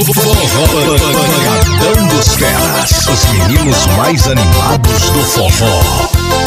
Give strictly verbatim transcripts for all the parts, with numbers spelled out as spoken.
Pancadão dos Feras, os meninos mais animados do forró.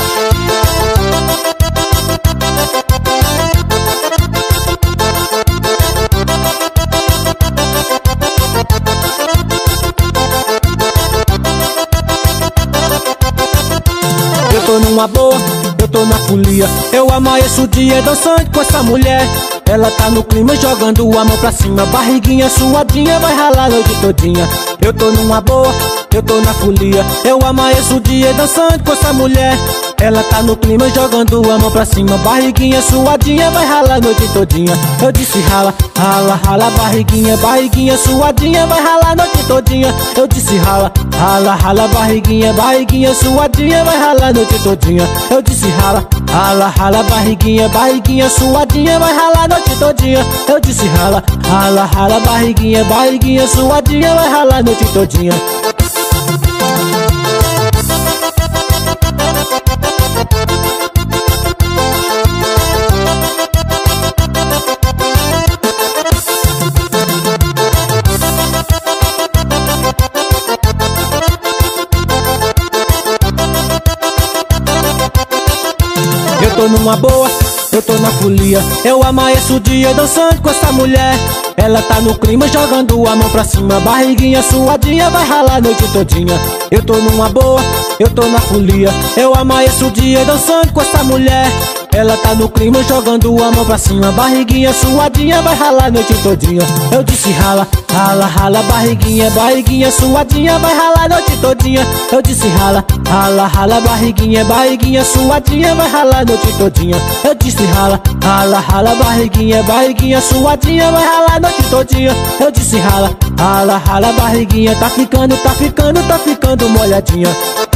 Eu tô numa boa, eu tô na folia. Eu amanheço o dia dançando com essa mulher. Ela tá no clima jogando a mão pra cima. Barriguinha suadinha, vai ralar a noite todinha. Eu tô numa boa, eu tô na folia. Eu amanheço o dia dançando com essa mulher. Ela tá no clima jogando a mão pra cima. Barriguinha suadinha, vai ralar a noite todinha. Eu disse rala, rala, rala, barriguinha. Barriguinha suadinha, vai ralar a noite todinha. Eu disse rala, rala, rala, barriguinha. Barriguinha suadinha, vai ralar a noite todinha. Eu disse rala, rala, rala, barriguinha. Barriguinha suadinha, vai ralar a noite todinha. Eu disse rala, rala, rala, barriguinha. Barriguinha suadinha, vai ralar a noite todinha. Eu tô numa boa, eu tô na folia. Eu amanheço o dia dançando com essa mulher. Ela tá no clima jogando a mão pra cima. Barriguinha suadinha, vai ralar a noite todinha. Eu tô numa boa, eu tô na folia. Eu amanheço o dia dançando com essa mulher. Ela tá no clima jogando a mão pra cima. Barriguinha suadinha, vai ralar a noite todinha. Eu disse rala, rala, rala, barriguinha. Barriguinha suadinha, vai ralar a noite todinha. Eu disse rala, rala, rala, barriguinha. Barriguinha suadinha, vai ralar a noite todinha. Eu disse rala, rala, rala, barriguinha. Barriguinha suadinha, vai ralar a noite todinha. Eu disse rala, rala, rala, barriguinha. Tá ficando, tá ficando, tá ficando molhadinha.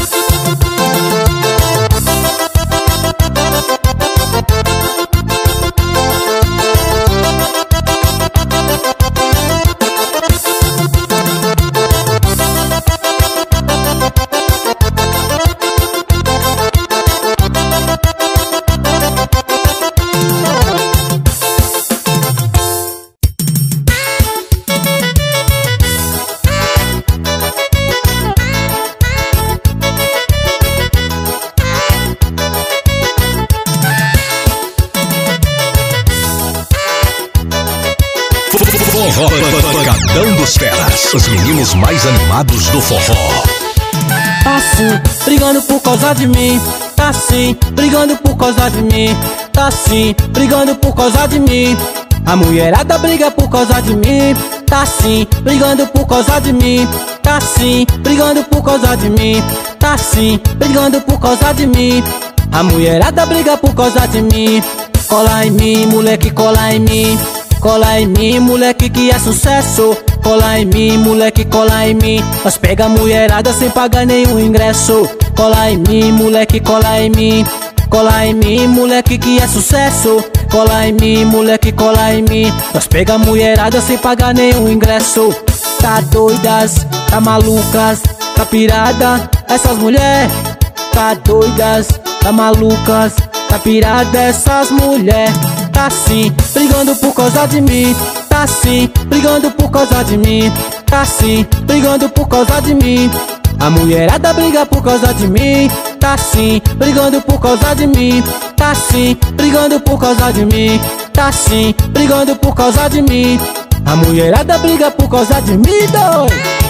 Pancadão dos Feras, os meninos mais animados do forró. Tá sim, brigando por causa de mim. Tá sim, brigando por causa de mim. Tá sim, brigando por causa de mim. A mulherada briga por causa de mim. Tá sim, brigando por causa de mim. Tá sim, brigando por causa de mim. Tá sim, brigando por causa de mim. A mulherada briga por causa de mim. Cola em mim, moleque, cola em mim. Cola em mim, moleque, que é sucesso. Cola em mim, moleque, cola em mim. Nós pega a mulherada sem pagar nenhum ingresso. Cola em mim, moleque, cola em mim. Cola em mim, moleque, que é sucesso. Cola em mim, moleque, cola em mim. Nós pega a mulherada sem pagar nenhum ingresso. Tá doidas, tá malucas, tá pirada essas mulher. Tá doidas, tá malucas, tá pirada essas mulher. Tá sim, brigando por causa de mim. Tá sim, brigando por causa de mim. Tá sim, brigando por causa de mim. A mulherada briga por causa de mim. Tá sim, brigando por causa de mim. Tá sim, brigando por causa de mim. Tá sim, brigando por causa de mim. A mulherada briga por causa de mim, doido.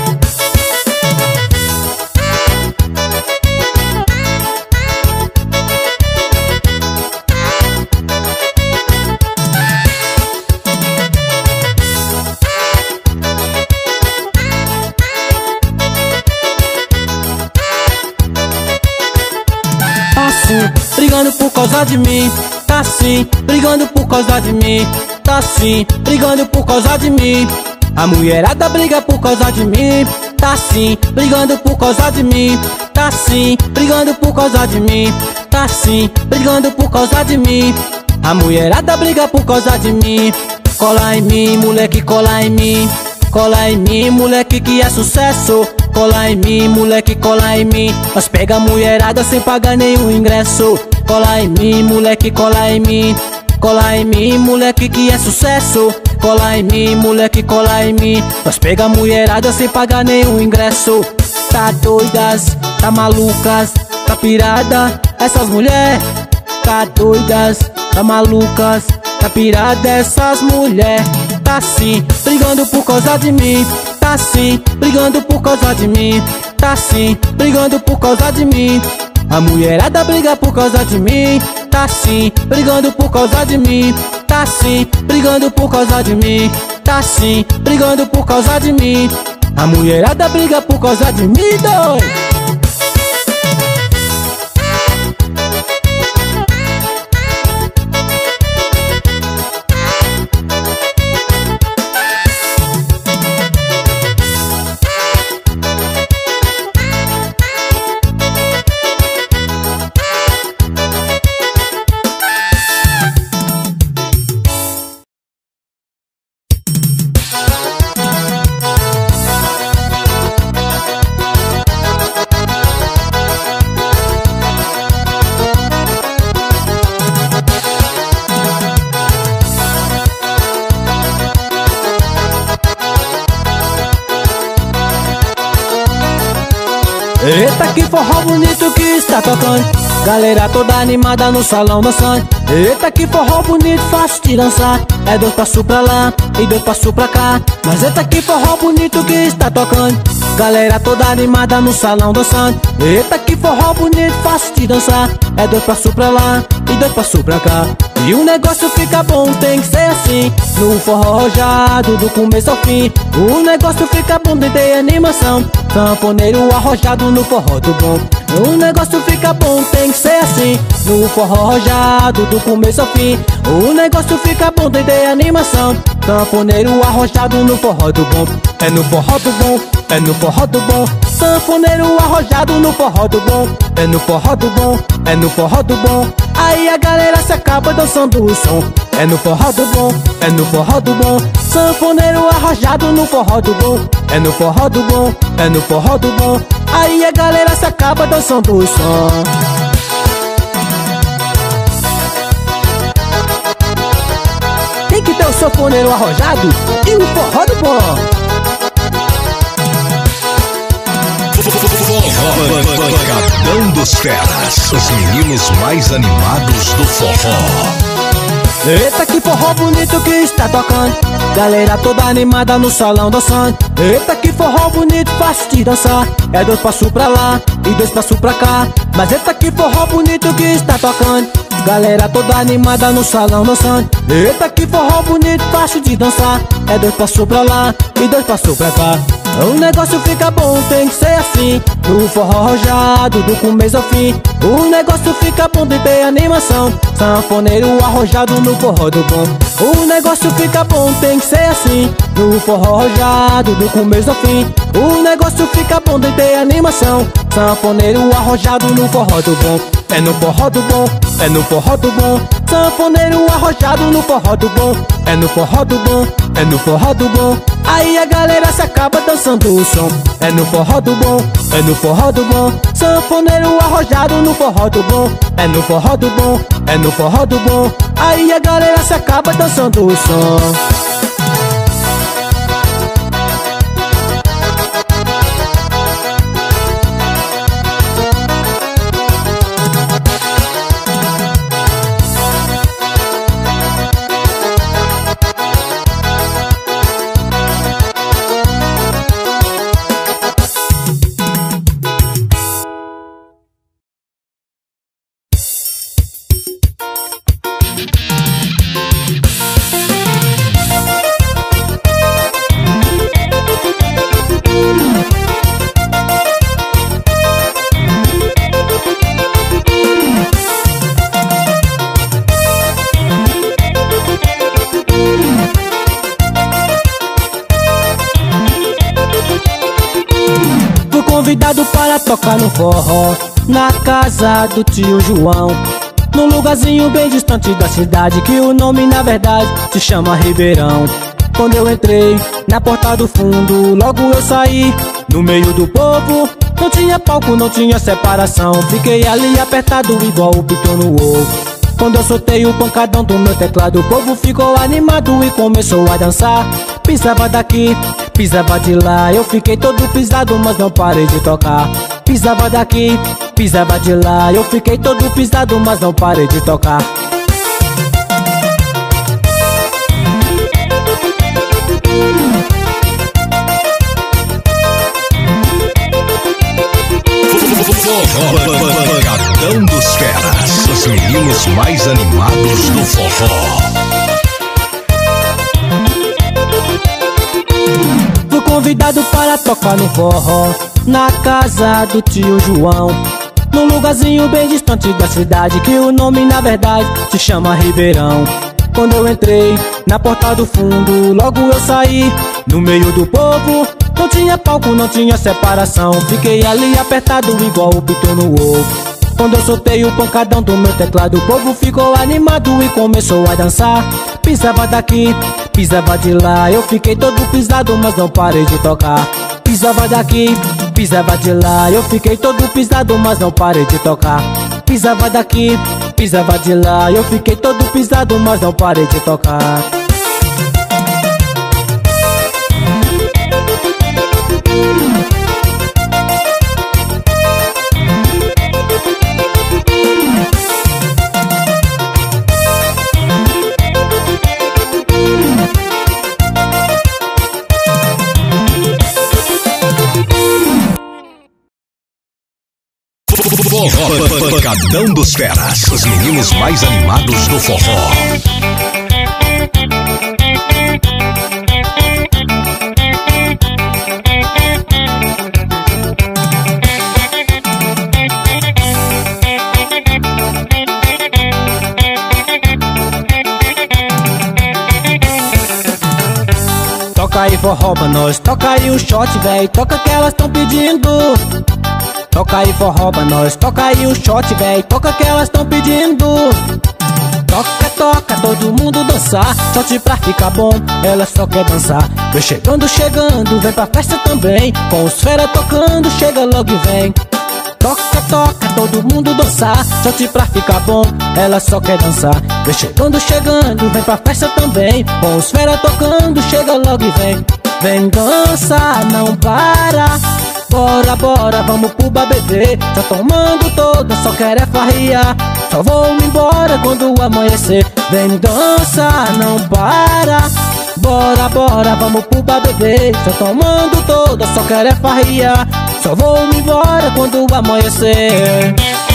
Brigando por causa de mim. Tá sim, brigando por causa de mim. Tá sim, brigando por causa de mim. A mulherada briga por causa de mim. Tá sim, brigando por causa de mim. Tá sim, brigando por causa de mim. Tá sim, brigando por causa de mim. A mulherada briga por causa de mim. Cola em mim, moleque, cola em mim. Cola em mim, moleque, que é sucesso. Cola em mim, moleque, cola em mim. Nós pega a mulherada sem pagar nenhum ingresso. Cola em mim, moleque, cola em mim. Cola em mim, moleque, que é sucesso. cola em mim, moleque cola em mim. Nós pega a mulherada sem pagar nenhum ingresso. Tá doidas, tá malucas, tá pirada essas mulher. Tá doidas, tá malucas, tá pirada essas mulher. Tá sim, brigando por causa de mim. Tá sim, brigando por causa de mim. Tá sim, brigando por causa de mim. A mulherada briga por causa de mim. Tá sim, brigando por causa de mim. Tá sim, brigando por causa de mim. Tá sim, brigando por causa de mim. A mulherada briga por causa de mim, doido. Eita, que forró bonito que está tocando. Galera toda animada no salão dançando. Eita, que forró bonito, fácil de dançar. É dois passos pra lá e dois passos pra cá. Mas eita, que forró bonito que está tocando. Galera toda animada no salão dançando. Eita, que forró bonito, fácil de dançar. É dois passos pra lá e dois passos pra cá. E o negócio fica bom, tem que ser assim. No forró arrojado, do começo ao fim. O negócio fica bom, tem que ter animação. Sanfoneiro arrojado no forró do bom. O negócio fica bom, tem que ser assim. No forró arrojado, do começo ao fim. O negócio fica bom, tem que ter animação. Sanfoneiro arrojado no forró do bom. É no forró do bom, é no forró do bom. Sanfoneiro arrojado no forró do bom. É no forró do bom, é no forró do bom. Aí a galera se acaba dançando o som. É no forró do bom, é no forró do bom. Sanfoneiro arrojado no forró do bom. É no forró do bom, é no forró do bom. Aí a galera se acaba dançando o som. Tem que ter o sanfoneiro arrojado e o forró do bom. Pancadão dos Feras, os meninos mais animados do forró. Eita, que forró bonito que está tocando. Galera toda animada no salão dançando. Eita, que forró bonito, fácil de dançar. É dois passos pra lá e dois passos pra cá. Mas eita, que forró bonito que está tocando. Galera toda animada no salão dançando. Eita, que forró bonito, fácil de dançar. É dois passos pra lá e dois passos pra cá. O negócio fica bom, tem que ser assim. No forró arrojado, do começo ao fim. O negócio fica bom, tem que ter animação. Sanfoneiro arrojado no forró do bom. O negócio fica bom, tem que ser assim. No forró arrojado, do começo ao fim. O negócio fica bom, tem que ter animação. Sanfoneiro arrojado no forró do bom. É no forró do bom, é no forró do bom. Sanfoneiro arrojado no forró do bom. É no forró do bom, é no forró do bom. Aí a galera se acaba dançando o som. É no forró do bom, é no forró do bom. Sanfoneiro arrojado no forró do bom. É no forró do bom, é no forró do bom. Aí a galera se acaba dançando o som. Convidado para tocar no forró na casa do tio João, num lugarzinho bem distante da cidade, que o nome na verdade se chama Ribeirão. Quando eu entrei na porta do fundo, logo eu saí no meio do povo. Não tinha palco, não tinha separação. Fiquei ali apertado igual o piton no ovo. Quando eu soltei o pancadão do meu teclado, o povo ficou animado e começou a dançar. Pisava daqui, pisava de lá, eu fiquei todo pisado, mas não parei de tocar. Pisava daqui, pisava de lá, eu fiquei todo pisado, mas não parei de tocar. Pancadão dos Feras, os meninos mais animados do forró. Fui convidado para tocar no forró, na casa do tio João, num lugarzinho bem distante da cidade, que o nome na verdade se chama Ribeirão. Quando eu entrei na porta do fundo, logo eu saí no meio do povo. Não tinha palco, não tinha separação, fiquei ali apertado igual o pito no ovo. Quando eu soltei o pancadão do meu teclado, o povo ficou animado e começou a dançar. Pisava daqui, pisava de lá, eu fiquei todo pisado, mas não parei de tocar. Pisava daqui, pisava de lá, eu fiquei todo pisado, mas não parei de tocar. Pisava daqui, pisava de lá, eu fiquei todo pisado, mas não parei de tocar. Pancadão dos Feras, os meninos mais animados do forró. Toca aí forró pra nós, toca aí o shot, véi, toca que elas tão pedindo. Toca aí forró pra nós, toca aí o shot, véi, toca que elas tão pedindo. Toca, toca, todo mundo dançar, shot pra ficar bom, elas só quer dançar. Vem chegando, chegando, vem pra festa também, com os fera tocando, chega logo e vem. Toca, toca, todo mundo dançar, shot pra ficar bom, ela só quer dançar. Vem chegando, chegando, vem pra festa também, com os fera tocando, chega logo e vem. Vem dançar, não para, bora, bora, vamos pro bar beber. Tá tomando toda, só quer é farriar, só vou me embora quando amanhecer. Vem dançar, não para, bora, bora, vamos pro bar beber. Tá tomando toda, só quer é farriar, só vou me embora quando amanhecer.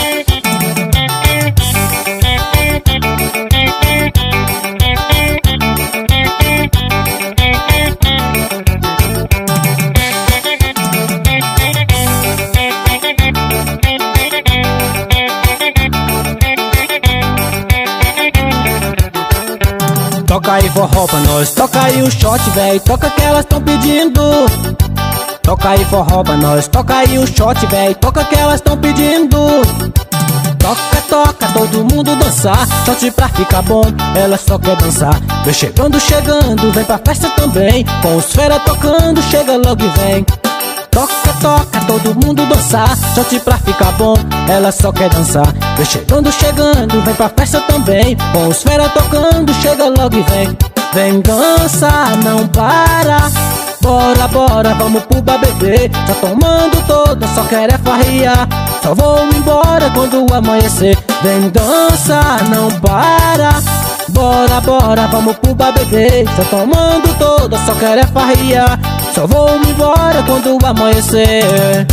Toca aí forró pra nós, toca aí o shot, véi, toca que elas tão pedindo. Toca aí forró pra nós, toca aí o shot, véi, toca que elas tão pedindo. Toca, toca, todo mundo dançar, shot pra ficar bom, ela só quer dançar. Vem chegando, chegando, vem pra festa também, com os fera tocando, chega logo e vem. Toca, toca, todo mundo dançar, shot pra ficar bom, ela só quer dançar. Vem chegando, chegando, vem pra festa também, com os fera tocando, chega logo e vem. Vem dançar, não para, bora, bora, vamos pro bar beber. Tá tomando toda, só quer é farriar, só vou me embora quando amanhecer. Vem dançar, não para, bora, bora, vamos pro bar beber. Tá tomando toda, só quer é farriar, só vou me embora quando amanhecer.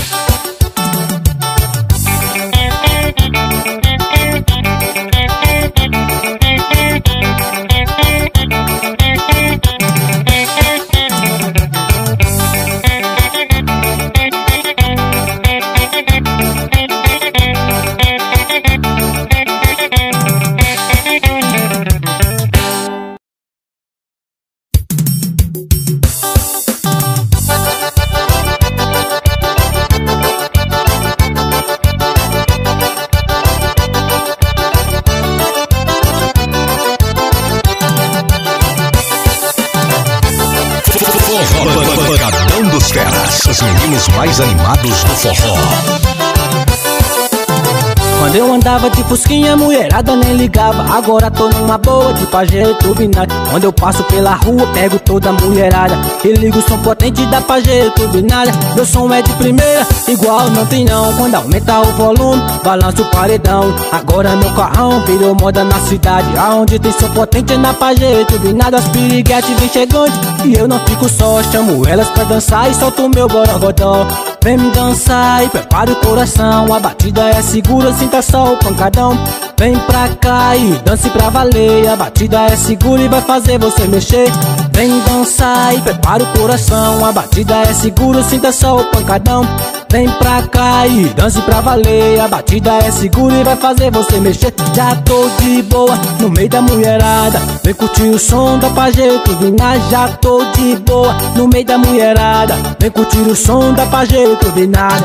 Pancadão dos Feras, os meninos mais animados do forró. Quando eu andava de fusquinha, mulherada nem ligava. Agora tô numa boa de Pajero turbinado. Quando eu passo pela rua, pego toda a mulherada e ligo o som potente da Pajero turbinada. Meu som é de primeira, igual não tem não. Quando aumenta o volume, balança o paredão. Agora meu carrão virou moda na cidade. Aonde tem som potente é na Pajero turbinada. As piriguetes vem chegando e eu não fico só. Chamo elas pra dançar e solto o meu borogodó. Vem me dançar e prepara o coração. A batida é segura, sinta só o pancadão. Vem pra cá e dance pra valer. A batida é segura e vai fazer você mexer. Vem dançar e prepara o coração. A batida é segura, sinta só o pancadão. Vem pra cá e dance pra valer. A batida é segura e vai fazer você mexer. Já tô de boa no meio da mulherada. Vem curtir o som da Pajero turbinada. Já tô de boa no meio da mulherada. Vem curtir o som da Pajero turbinada.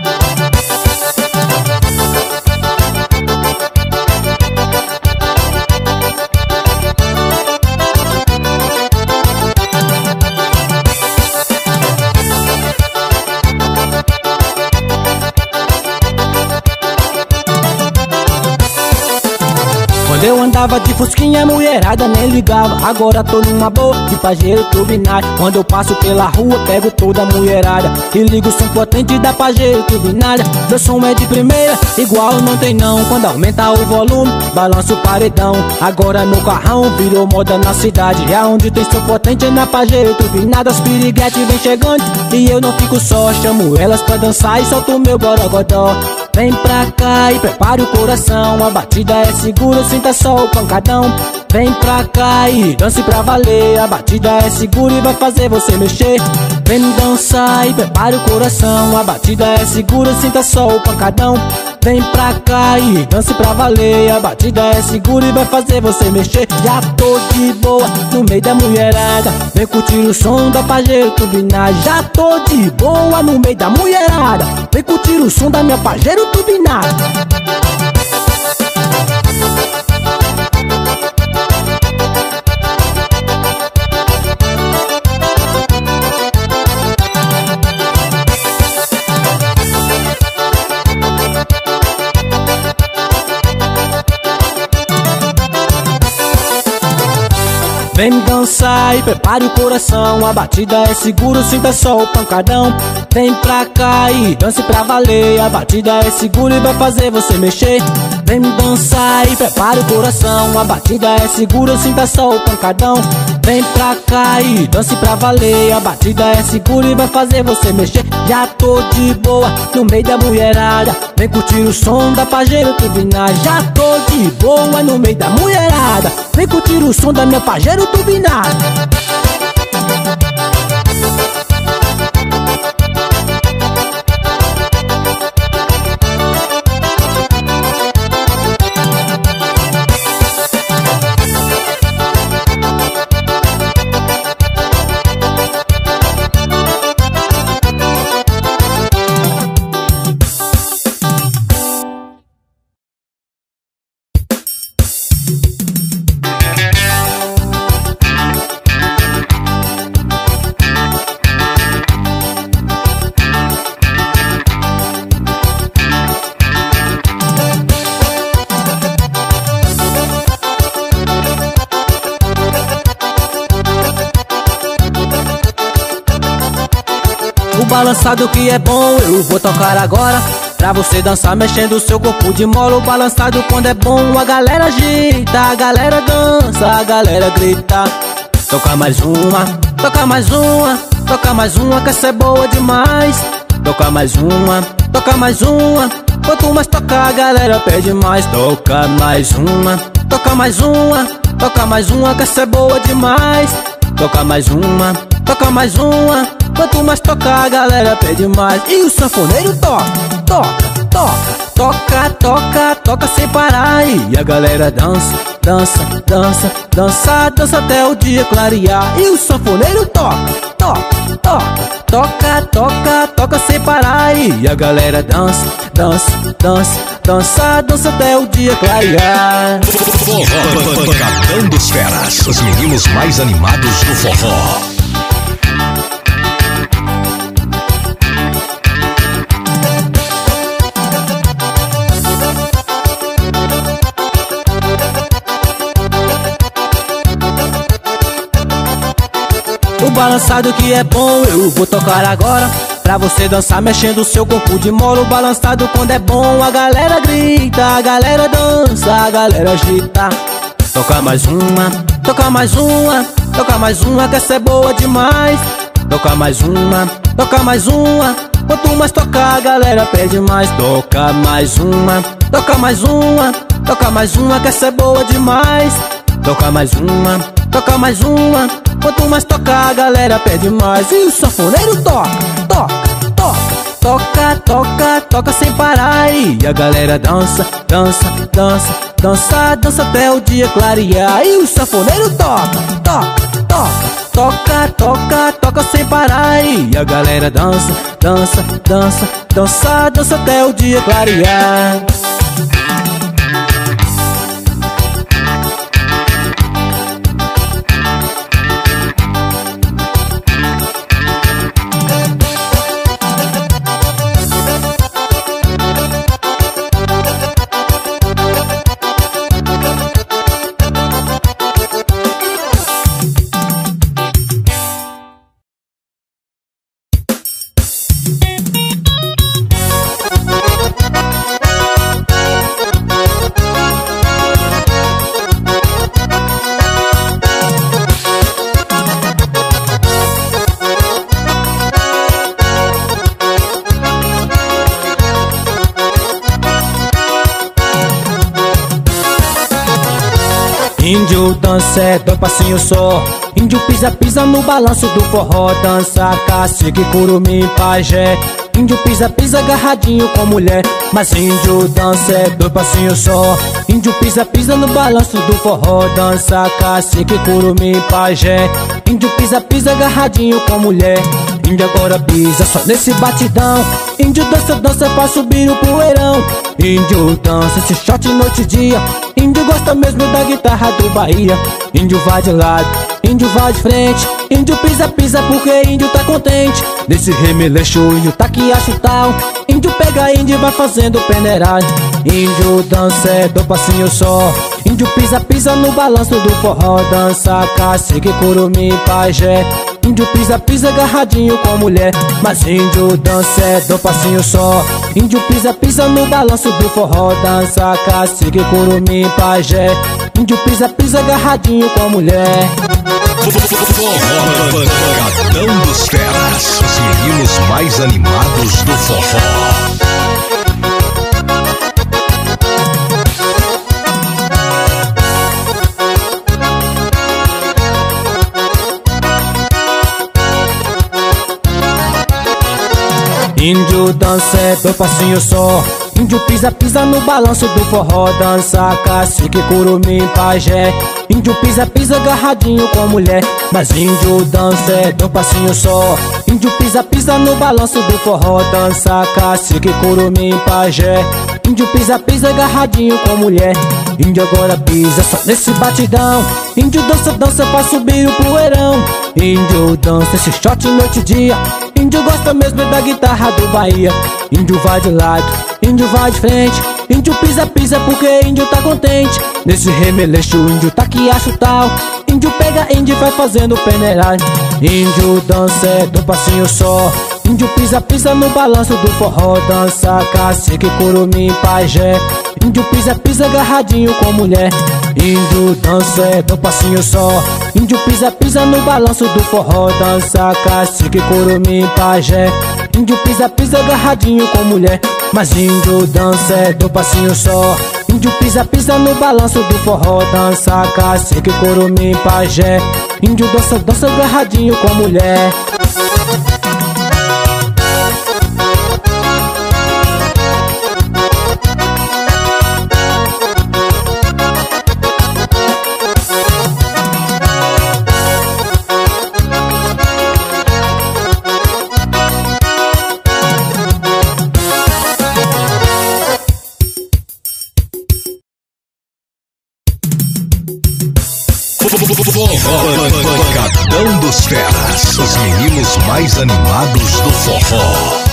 Quando eu andava de fusquinha, mulherada nem ligava. Agora tô numa boa de Pajero turbinada. Quando eu passo pela rua, pego toda a mulherada e ligo o som potente da Pajero turbinada. Meu som é de primeira, igual não tem não. Quando aumenta o volume, balança o paredão. Agora meu carrão virou moda na cidade. E aonde tem som potente é na Pajero turbinada. As piriguetes vem chegando e eu não fico só. Chamo elas pra dançar e solto o meu borogodó. Vem pra cá e prepare o coração. A batida é segura, sinta só o pancadão. Vem pra cá e dance pra valer. A batida é segura e vai fazer você mexer. Vem dançar e prepare o coração. A batida é segura, sinta só o pancadão. Vem pra cá e dance pra valer. A batida é segura e vai fazer você mexer. Já tô de boa no meio da mulherada. Vem curtir o som da Pajero turbinada. Já tô de boa no meio da mulherada. Vem curtir o som da minha Pajero turbinada. Vem me dançar e prepare o coração. A batida é segura, sinta só o pancadão. Vem pra cá e dance pra valer. A batida é segura e vai fazer você mexer. Vem me dançar e prepare o coração. A batida é segura, sinta só o pancadão. Vem pra cá e dance pra valer. A batida é segura e vai fazer você mexer. Já tô de boa no meio da mulherada. Vem curtir o som da Pajero turbinada. Já tô de boa no meio da mulherada. Vem curtir o som da minha Pajero turbinada. O balançado que é bom eu vou tocar agora, pra você dançar mexendo o seu corpo de mola. O balançado quando é bom a galera agita, a galera dança, a galera grita. Toca mais uma, toca mais uma, toca mais uma que essa é boa demais. Toca mais uma, toca mais uma, quanto mais tocar a galera pede mais. Toca mais uma, toca mais uma, toca mais uma que essa é boa demais. Toca mais uma, toca mais uma, quanto mais tocar a galera pede mais. E o sanfoneiro toca, toca, toca, toca, toca, toca sem parar. E a galera dança, dança, dança, dança, dança até o dia clarear. E o sanfoneiro toca, toca, toca, toca, toca, toca sem parar. E a galera dança, dança, dança, dança, dança até o dia clarear. Pancadão dos Feras, os meninos mais animados do forró. balançado que é bom, eu vou tocar agora pra você dançar mexendo o seu corpo de molo. Balançado quando é bom, a galera grita, a galera dança, a galera agita. Toca mais uma, toca mais uma, toca mais uma que essa é boa demais. Toca mais uma, toca mais uma, quanto mais tocar a galera pede mais. Toca mais uma, toca mais uma, toca mais uma que essa é boa demais. Toca mais uma, toca mais uma, quanto mais tocar a galera pede mais. E o sanfoneiro toca, toca, toca, toca, toca, toca sem parar. E a galera dança, dança, dança, dança, dança até o dia clarear. E o sanfoneiro toca, toca, toca, toca, toca, toca sem parar. E a galera dança, dança, dança, dança, dança até o dia clarear. Índio dança é dois passinhos só. Índio pisa, pisa no balanço do forró. Dança cacique, curumim, pajé. Índio pisa, pisa agarradinho com mulher. Mas índio dança é dois passinhos só. Índio pisa, pisa no balanço do forró. Dança cacique, curumim, pajé. Índio pisa, pisa agarradinho com mulher. Índio agora pisa só nesse batidão. Índio dança, dança pra subir o poeirão. Índio dança esse shot noite e dia. Índio gosta mesmo da guitarra do Bahia. Índio vai de lado, índio vai de frente. Índio pisa, pisa porque índio tá contente. Nesse remeleixo índio tá que acha tal. Índio pega índio e vai fazendo peneiragem. Índio dança é do passinho só. Índio pisa, pisa no balanço do forró. Dança cacique, curumim, pajé. Índio pisa, pisa agarradinho com mulher. Mas índio dança é do passinho só. Índio pisa, pisa no balanço do forró. Dança cacique, curumim, pajé. Índio pisa, pisa agarradinho com mulher. Forró Pancadão dos Feras, os meninos mais animados do forró. Índio dança é dois passinhos só. Índio pisa, pisa no balanço do forró. Dança cacique, curumim, pajé. Índio pisa, pisa agarradinho com mulher. Mas índio dança é dois passinhos só. Índio pisa, pisa no balanço do forró. Dança cacique, curumim, pajé. Índio pisa, pisa agarradinho com mulher. Índio agora pisa só nesse batidão. Índio dança, dança pra subir o poeirão. Índio dança esse shot noite e dia. Índio gosta mesmo da guitarra do Bahia. Índio vai de lado, índio vai de frente. Índio pisa, pisa porque índio tá contente. Nesse remeleixo índio tá que acha tal. Índio pega índio e vai fazendo peneiragem. Índio dança é do passinho só. Índio pisa, pisa no balanço do forró. Dança cacique, curumim, pajé. Índio pisa, pisa agarradinho com mulher. Índio dança é do passinho só. Índio pisa, pisa no balanço do forró. Dança cacique, curumim, pajé. Índio pisa, pisa agarradinho com mulher. Mas índio dança é do passinho só. Índio pisa, pisa no balanço do forró. Dança cacique, curumim, pajé. Índio dança, dança agarradinho com mulher. Forró Pancadão dos Feras, os meninos mais animados do forró.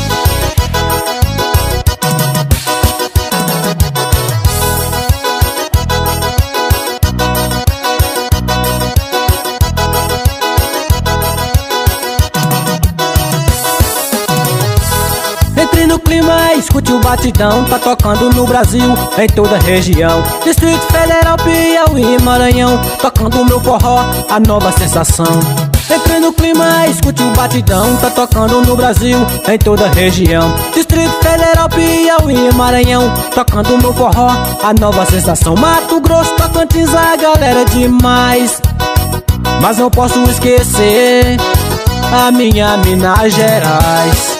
escute o batidão, tá tocando no Brasil, em toda a região. Distrito Federal, Piauí e Maranhão, tocando o meu forró, a nova sensação. Entre no clima, escute o batidão, tá tocando no Brasil, em toda a região. Distrito Federal, Piauí e Maranhão, tocando o meu forró, a nova sensação. Mato Grosso, Tocantins, a galera é demais, mas não posso esquecer a minha Minas Gerais.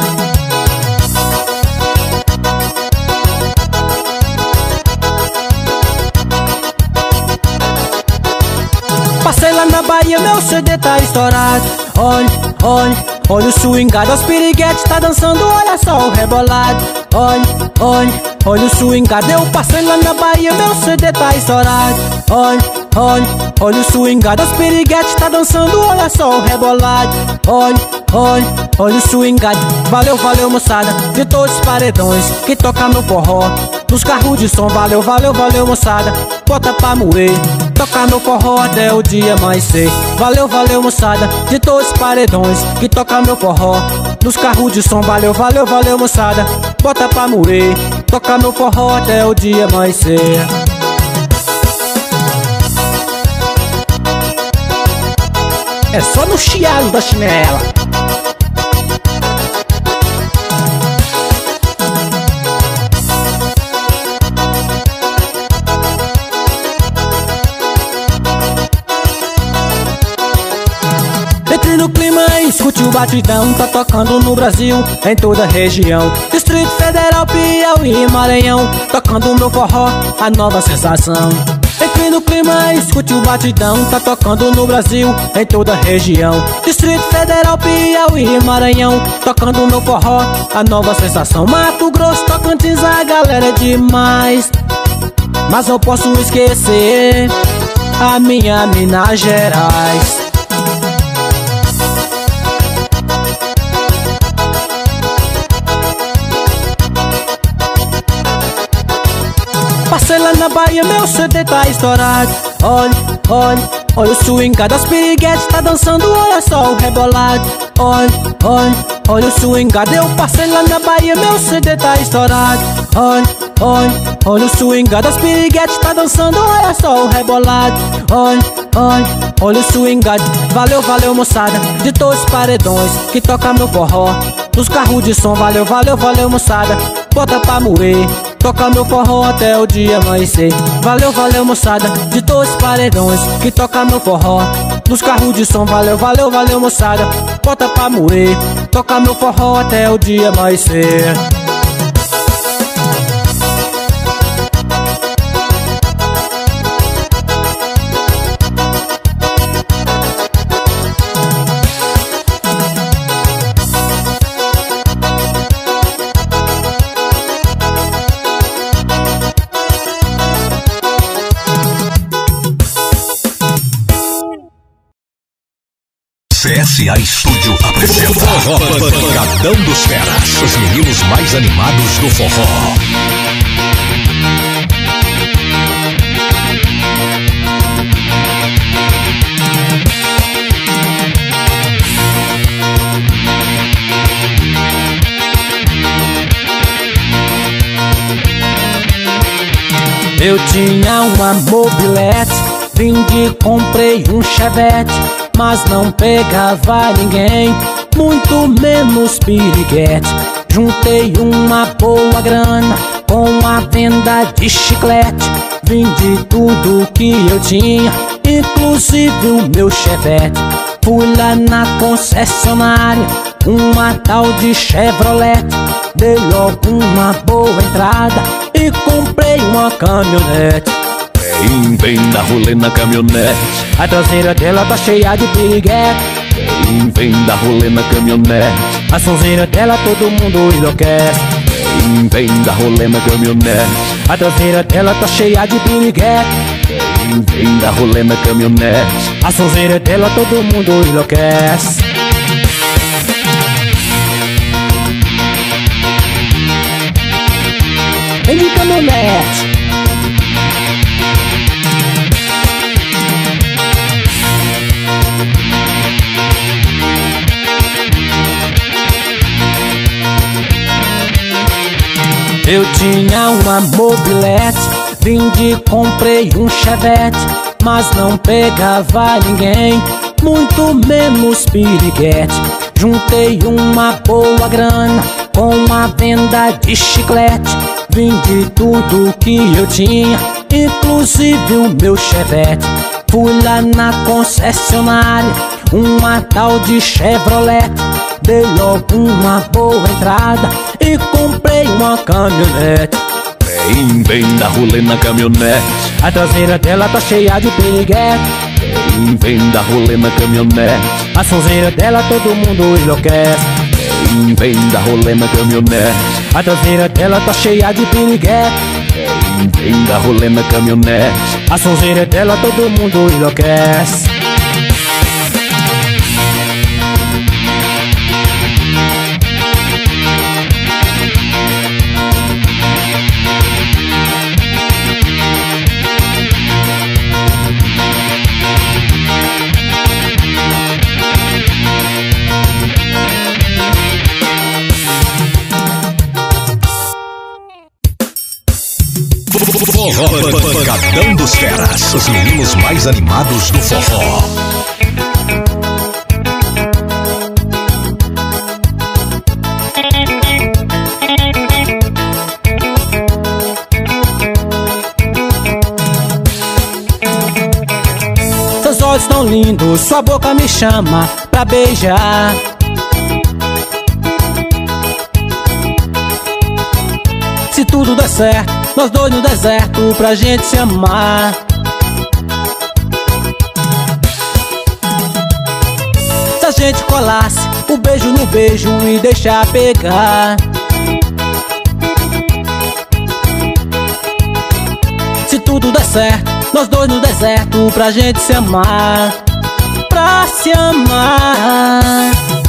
Passei lá na Bahia, meu C D tá estourado. Olha, olha, olha o swingado, as piriguetes tá dançando, olha só o rebolado. Olha, olha, olha o swingado, eu passei lá na Bahia, meu C D tá estourado. Olha, olha, olha o swingado, as piriguetes tá dançando, olha só o rebolado. Olha, olha, olha o swingado. Valeu, valeu moçada, de todos os paredões que toca no forró, nos carros de som. Valeu, valeu, valeu moçada, bota pra moer, toca no forró até o dia amanhecer. Valeu, valeu moçada, de todos os paredões que toca meu forró, nos carros de som. Valeu, valeu, valeu moçada, bota pra moer, toca meu forró até o dia amanhecer. É só no chiado da chinela. Entre no clima, escute o batidão, tá tocando no Brasil, em toda a região. Distrito Federal, Piauí e Maranhão, tocando o meu forró, a nova sensação. Entre no clima, escute o batidão, tá tocando no Brasil, em toda a região. Distrito Federal, Piauí e Maranhão, tocando o meu forró, a nova sensação. Mato Grosso, Tocantins, a galera é demais, mas não posso esquecer a minha Minas Gerais. Passei lá na Bahia, meu C D tá estourado. Olha, olha, olha o swingado, as piriguetes tá dançando, olha só o rebolado. Olha, olha, olha o swingado, eu passei lá na Bahia, meu C D tá estourado. Olha, olha, olha o swingado, as piriguetes tá dançando, olha só o rebolado. Olha, olha, olha o swingado. Valeu, valeu moçada, de todos os paredões que toca meu forró, nos carros de som. Valeu, valeu, valeu moçada, bota pra moer, toca meu forró até o dia amanhecer. Valeu, valeu moçada, de todos os paredões que toca meu forró, nos carros de som. Valeu, valeu, valeu moçada, bota pra moer, toca meu forró até o dia amanhecer. C S A Estúdio apresenta Pancadão dos Feras, os meninos mais animados do forró. Eu tinha uma mobilete, vendi, comprei um chevette, mas não pegava ninguém, muito menos piriguete. Juntei uma boa grana com a venda de chiclete, vendi tudo que eu tinha, inclusive o meu chevette. Fui lá na concessionária, uma tal de Chevrolet, dei logo uma boa entrada e comprei uma caminhonete. Vem, vem da rolê na caminhonete, a traseira dela tá cheia de piriguete. Vem, vem da rolê na caminhonete, a sonzeira dela todo mundo enlouquece. Vem, vem da rolê na caminhonete, a traseira dela tá cheia de piriguete. Vem, vem da rolê na caminhonete, a sonzeira dela todo mundo enlouquece. Vem de caminhonete. Eu tinha uma mobilete, vendi, comprei um chevette, mas não pegava ninguém, muito menos piriguete. Juntei uma boa grana com a venda de chiclete, vendi tudo que eu tinha, inclusive o meu chevette. Fui lá na concessionária, uma tal de Chevrolet, dei logo uma boa entrada e comprei uma caminhonete. Vem, vem dar rolê na caminhonete. A traseira dela tá cheia de piriguete. Vem, vem dar rolê na caminhonete. A sonzeira dela todo mundo enlouquece. Vem, vem dar rolê na caminhonete. A traseira dela tá cheia de piriguete. Vem, vem dar rolê na caminhonete. A sonzeira dela todo mundo enlouquece. Forró Pancadão dos Feras, os meninos mais animados do forró. Seus olhos tão lindos, sua boca me chama pra beijar. Se tudo der certo, nós dois no deserto pra gente se amar. Se a gente colasse o beijo no beijo e deixar pegar. Se tudo der certo, nós dois no deserto pra gente se amar. Pra se amar.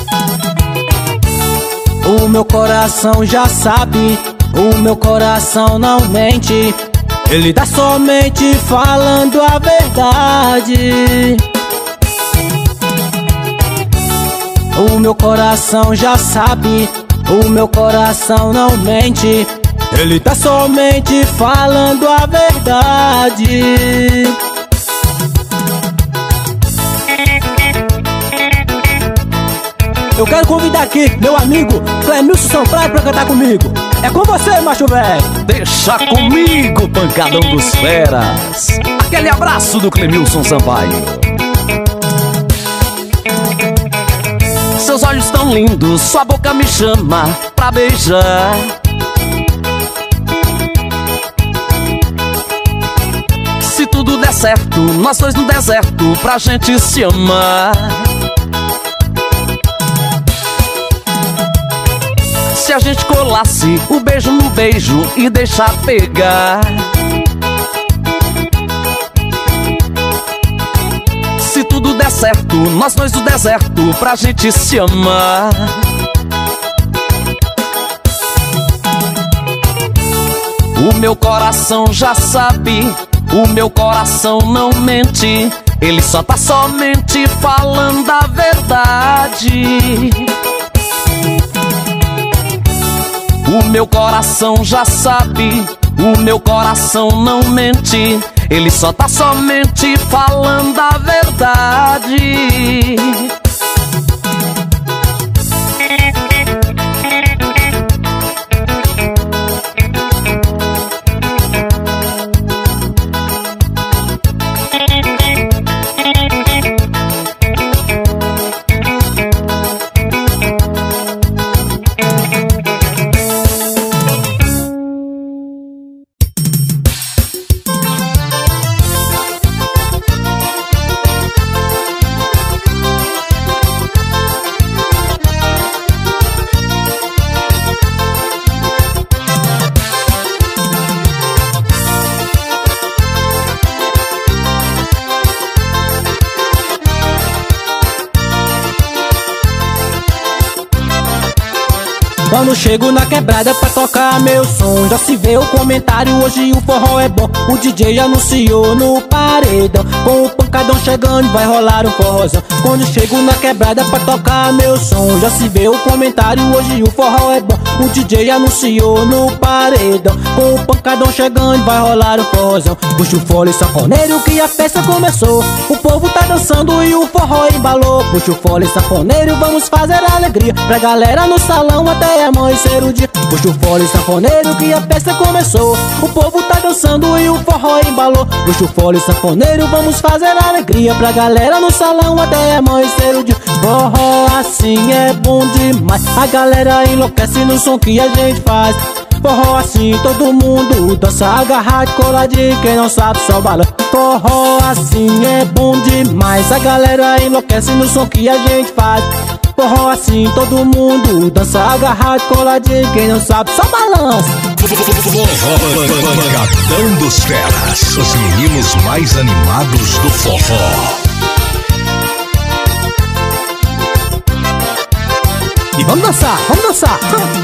O meu coração já sabe, o meu coração não mente, ele tá somente falando a verdade. O meu coração já sabe, o meu coração não mente, ele tá somente falando a verdade. Eu quero convidar aqui meu amigo Clemilson Sampaio pra cantar comigo. É com você, macho velho. Deixa comigo, Pancadão dos Feras. Aquele abraço do Clemilson Sampaio. Seus olhos tão lindos, sua boca me chama pra beijar. Se tudo der certo, nós dois no deserto pra gente se amar. Se a gente colasse o beijo no beijo e deixar pegar. Se tudo der certo, nós dois no deserto pra gente se amar. O meu coração já sabe, o meu coração não mente, ele só tá somente falando a verdade. O meu coração já sabe, o meu coração não mente, ele só tá somente falando a verdade. Quando chego na quebrada pra tocar meu som, já se vê o comentário, hoje o forró é bom. O D J anunciou no paredão, com o pancadão chegando vai rolar um forrozão. Quando chego na quebrada pra tocar meu som, já se vê o comentário, hoje o forró é bom. O D J anunciou no paredão, com o pancadão chegando vai rolar um forrozão. Puxa o fole sanfoneiro que a festa começou, o povo tá dançando e o forró embalou. Puxa o fole sanfoneiro, vamos fazer alegria pra galera no salão até amanhecer o dia. Puxa o fole sanfoneiro que a festa começou, o povo tá dançando e o forró embalou. Puxa o fole sanfoneiro, vamos fazer alegria pra galera no salão até amanhecer o dia. Forró assim é bom demais, a galera enlouquece no som que a gente faz. Forró assim todo mundo dança agarrado, coladinho, quem não sabe só balança. Forró assim é bom demais, a galera enlouquece no som que a gente faz. Forró assim todo mundo dança agarrado, coladinho, quem não sabe só balança. Pancadão dos Feras, os meninos mais animados do forró. E vamos dançar, vamos dançar.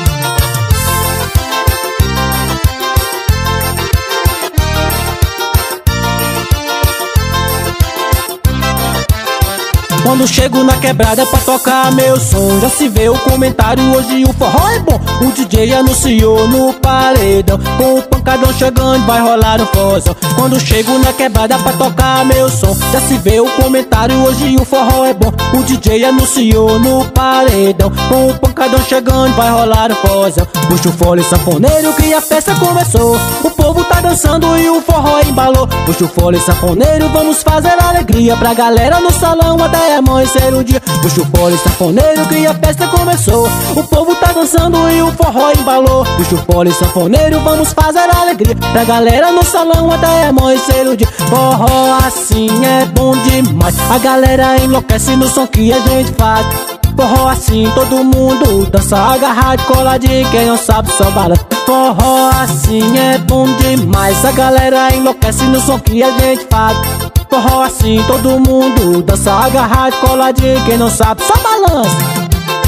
Quando chego na quebrada pra tocar meu som, já se vê o comentário, hoje o forró é bom. O D J anunciou no paredão, com o pancadão chegando vai rolar um forrozão. Quando chego na quebrada pra tocar meu som, já se vê o comentário, hoje o forró é bom. O D J anunciou no paredão, com o pancadão chegando vai rolar um forrozão. Puxa o fole sanfoneiro que a festa começou, o povo tá dançando e o forró embalou. Puxa o fole sanfoneiro, vamos fazer alegria pra galera no salão até amanhecer o dia. Puxa o fole sanfoneiro que a festa começou, o povo tá dançando e o forró embalou. Puxa o fole sanfoneiro, vamos fazer alegria pra galera no salão até amanhecer o dia. Forró assim é bom demais, a galera enlouquece no som que a gente faz. Forró assim todo mundo dança agarrado, coladinho, quem não sabe só balança. Forró assim é bom demais, a galera enlouquece no som que a gente faz. Forró assim todo mundo dança agarrado, coladinho, quem não sabe só balança.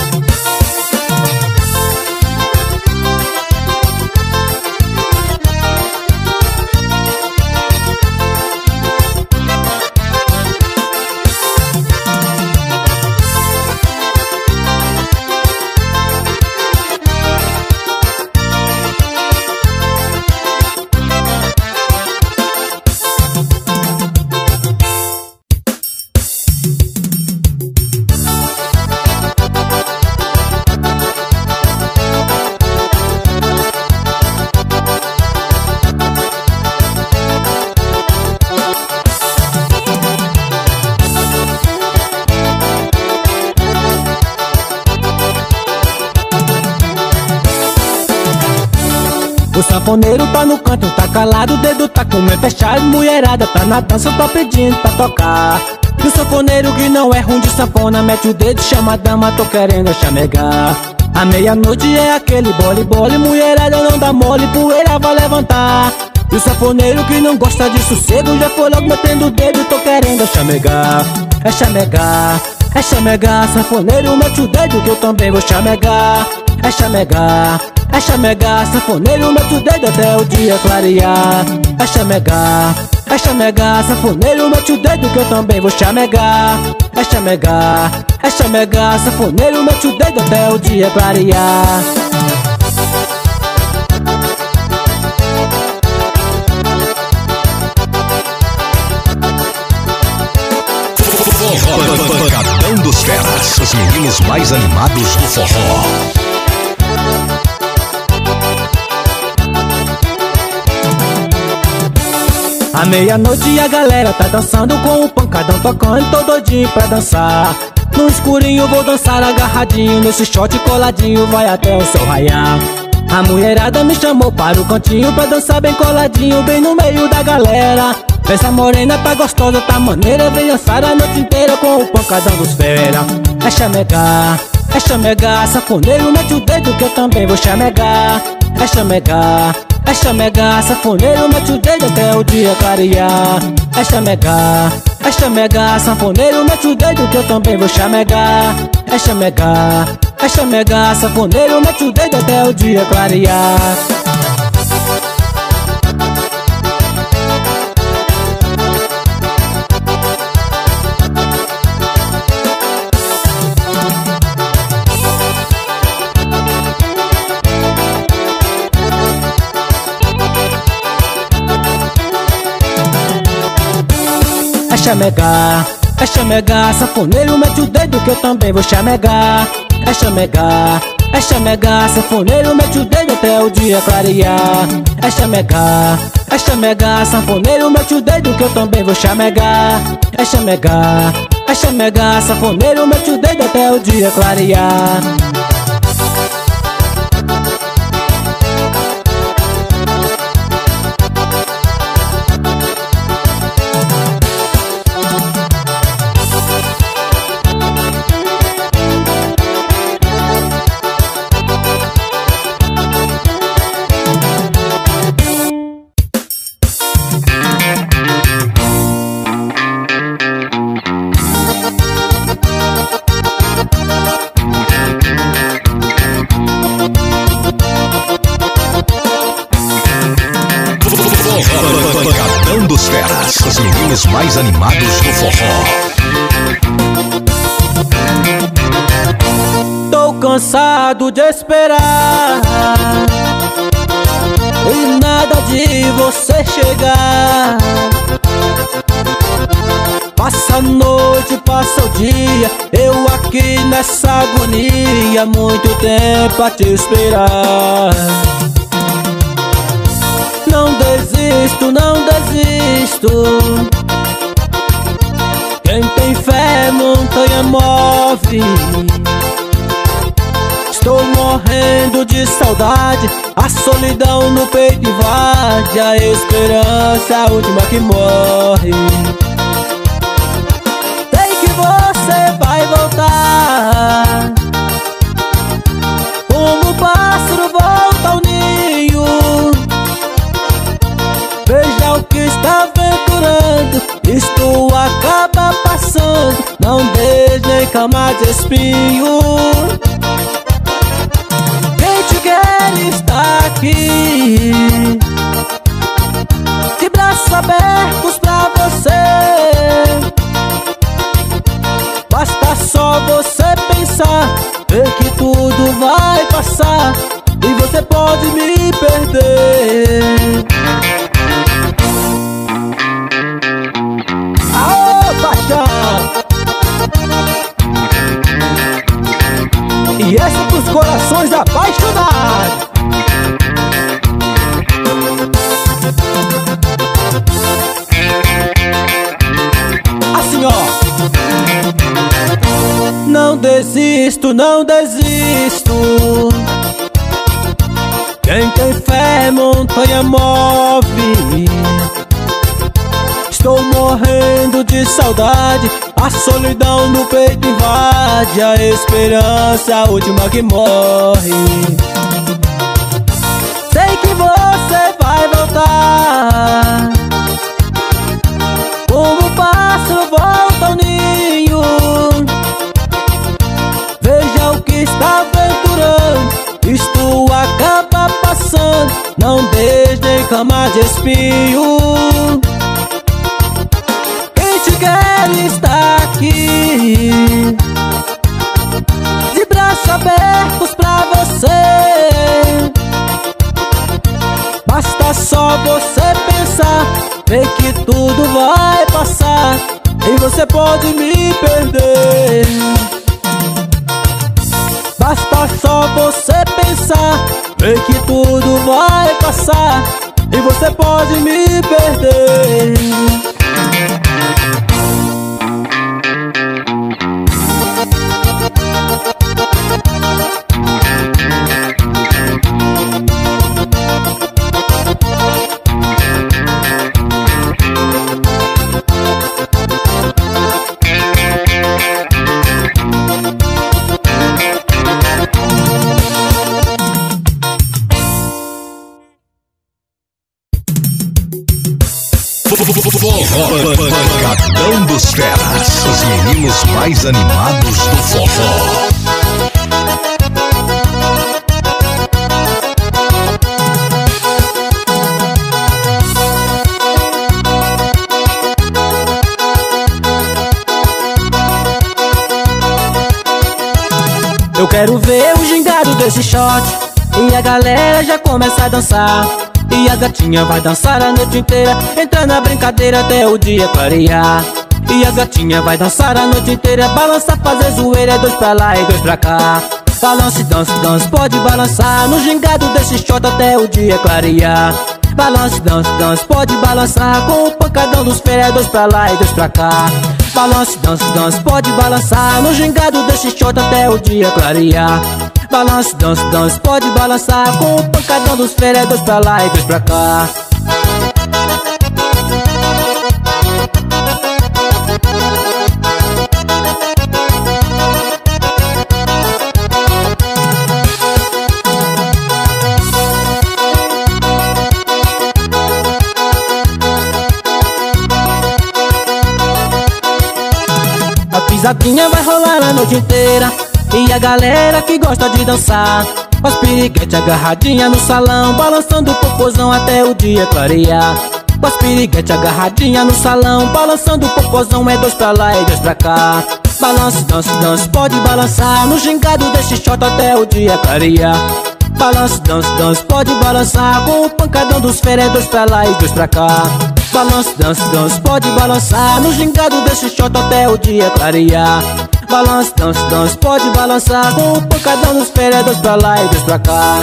O sanfoneiro tá no canto, tá calado, o dedo tá com o meio fechado, mulherada tá na dança, tá pedindo pra tocar. E o sanfoneiro que não é ruim de sanfona, mete o dedo, chama a dama, tô querendo chamegar. A meia-noite é aquele bole-bole, mulherada não dá mole, poeira vai levantar. E o sanfoneiro que não gosta de sossego, já foi logo metendo o dedo, tô querendo chamegar. É chamegar, é chamegar, sanfoneiro mete o dedo que eu também vou chamegar. É chamegar, é chamegar, sanfoneiro mete o dedo até o dia clarear. É chamegar, é chamegar, sanfoneiro mete o dedo que eu também vou chamegar. É chamegar, é chamegar, sanfoneiro mete o dedo até o dia clarear. Pancadão dos Feras, os meninos mais animados do forró. À meia-noite a galera tá dançando com o pancadão tocando, tô doidinho pra dançar. No escurinho vou dançar agarradinho, nesse short coladinho vai até o sol raiar. A mulherada me chamou para o cantinho pra dançar bem coladinho, bem no meio da galera. Essa morena tá gostosa, tá maneira, vem dançar a noite inteira com o pancadão dos fera. É chamegar, é chamegar, sanfoneiro mete o dedo que eu também vou chamegar. É chamegar, é chamegar, sanfoneiro mete o dedo até o dia clarear. É chamegar, é chamegar, sanfoneiro mete o dedo que eu também vou chamegar. É chamegar, é chamega, sanfoneiro, mete o dedo até o dia clarear. É chamegar, é chamegar, sanfoneiro, mete o dedo que eu também vou chamegar. É chamegar, é chamegar, sanfoneiro, mete o dedo até o dia clarear. É chamegar, é chamegar, sanfoneiro, mete o dedo que eu também vou chamegar. É chamegar, é chamegar, sanfoneiro, mete o dedo até o dia clarear. Pancadão dos Feras, os meninos mais animados do forró. Tô cansado de esperar e nada de você chegar. Passa a noite, passa o dia, eu aqui nessa agonia, muito tempo a te esperar. Não desisto, não desisto. Quem tem fé, montanha move. Estou morrendo de saudade, a solidão no peito invade, a esperança é a última que morre. Sei que você vai voltar, como o pássaro volta ao ninho. Veja o que está aventurando, isto acaba passando, não deixe nem cama de espinho. Quem te quer está aqui, de braços abertos pra você. Basta só você pensar, ver que tudo vai passar e você pode me perder. E essa é pros corações apaixonados. Assim, ó. Não desisto, não desisto. Quem tem fé, montanha move. Estou morrendo de saudade, a solidão no peito invade, a esperança é a última que morre. Sei que você vai voltar, como o pássaro volta ao ninho. Veja o que está aventurando, isto acaba passando, não deixe nem cama de espinho. Quem está aqui, de braços abertos pra você. Basta só você pensar, ver que tudo vai passar e você pode me perder. Basta só você pensar, ver que tudo vai passar e você pode me perder. Pancadão dos Feras, os meninos mais animados do forró. quero ver o gingado desse shot. E a galera já começa a dançar. E a gatinha vai dançar a noite inteira, entra na brincadeira até o dia clarear. E a gatinha vai dançar a noite inteira, balança, fazer zoeira, dois pra lá e dois pra cá. Balance, dança, dança, pode balançar no gingado desse shot até o dia clarear. Balance, dança, dança, pode balançar com o pancadão dos fera, dois pra lá e dois pra cá. Balance, dança, dança, pode balançar no gingado desse shot até o dia clarear. Balance, dança, dança, pode balançar com o pancadão dos fera, dois pra lá e dois pra cá. A pisadinha vai rolar a noite inteira, e a galera que gosta de dançar, com as piriguete agarradinha no salão, balançando o popozão até o dia clarear. Com as piriguete agarradinha no salão, balançando o popozão, é dois pra lá e dois pra cá. Balance, dança, dança, pode balançar no gingado desse shot até o dia clarear. Balance, dança, dança, pode balançar com o pancadão dos fera, é dois pra lá e dois pra cá. Balance, dança, dança, pode balançar no gingado desse shot até o dia clarear. Balance, dança, dança, pode balançar com o pancadão dos fera, é dois pra lá e dois pra cá.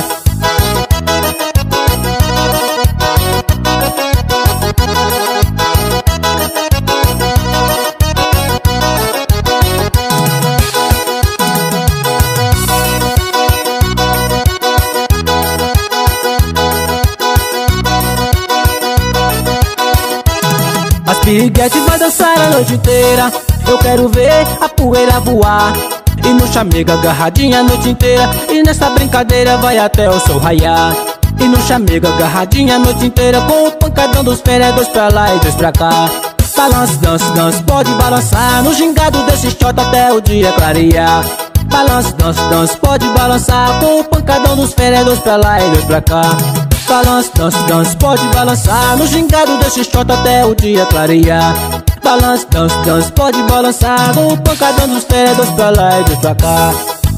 As piriguete vai dançar a noite inteira, eu quero ver a poeira voar. E no chamego agarradinha a noite inteira, e nessa brincadeira vai até o sol raiar. E no chamego agarradinha a noite inteira, com o pancadão dos fera, dois pra lá e dois pra cá. Balance, dança, dança, pode balançar no gingado desse shot até o dia clarear. Balance, dança, dança, pode balançar com o pancadão dos fera, dois pra lá e dois pra cá. Balance, dança, dança, pode balançar no gingado desse shot até o dia clarear. Balance, dança, dança, pode balançar com o pancadão dos fera, dois pra lá e dois pra cá.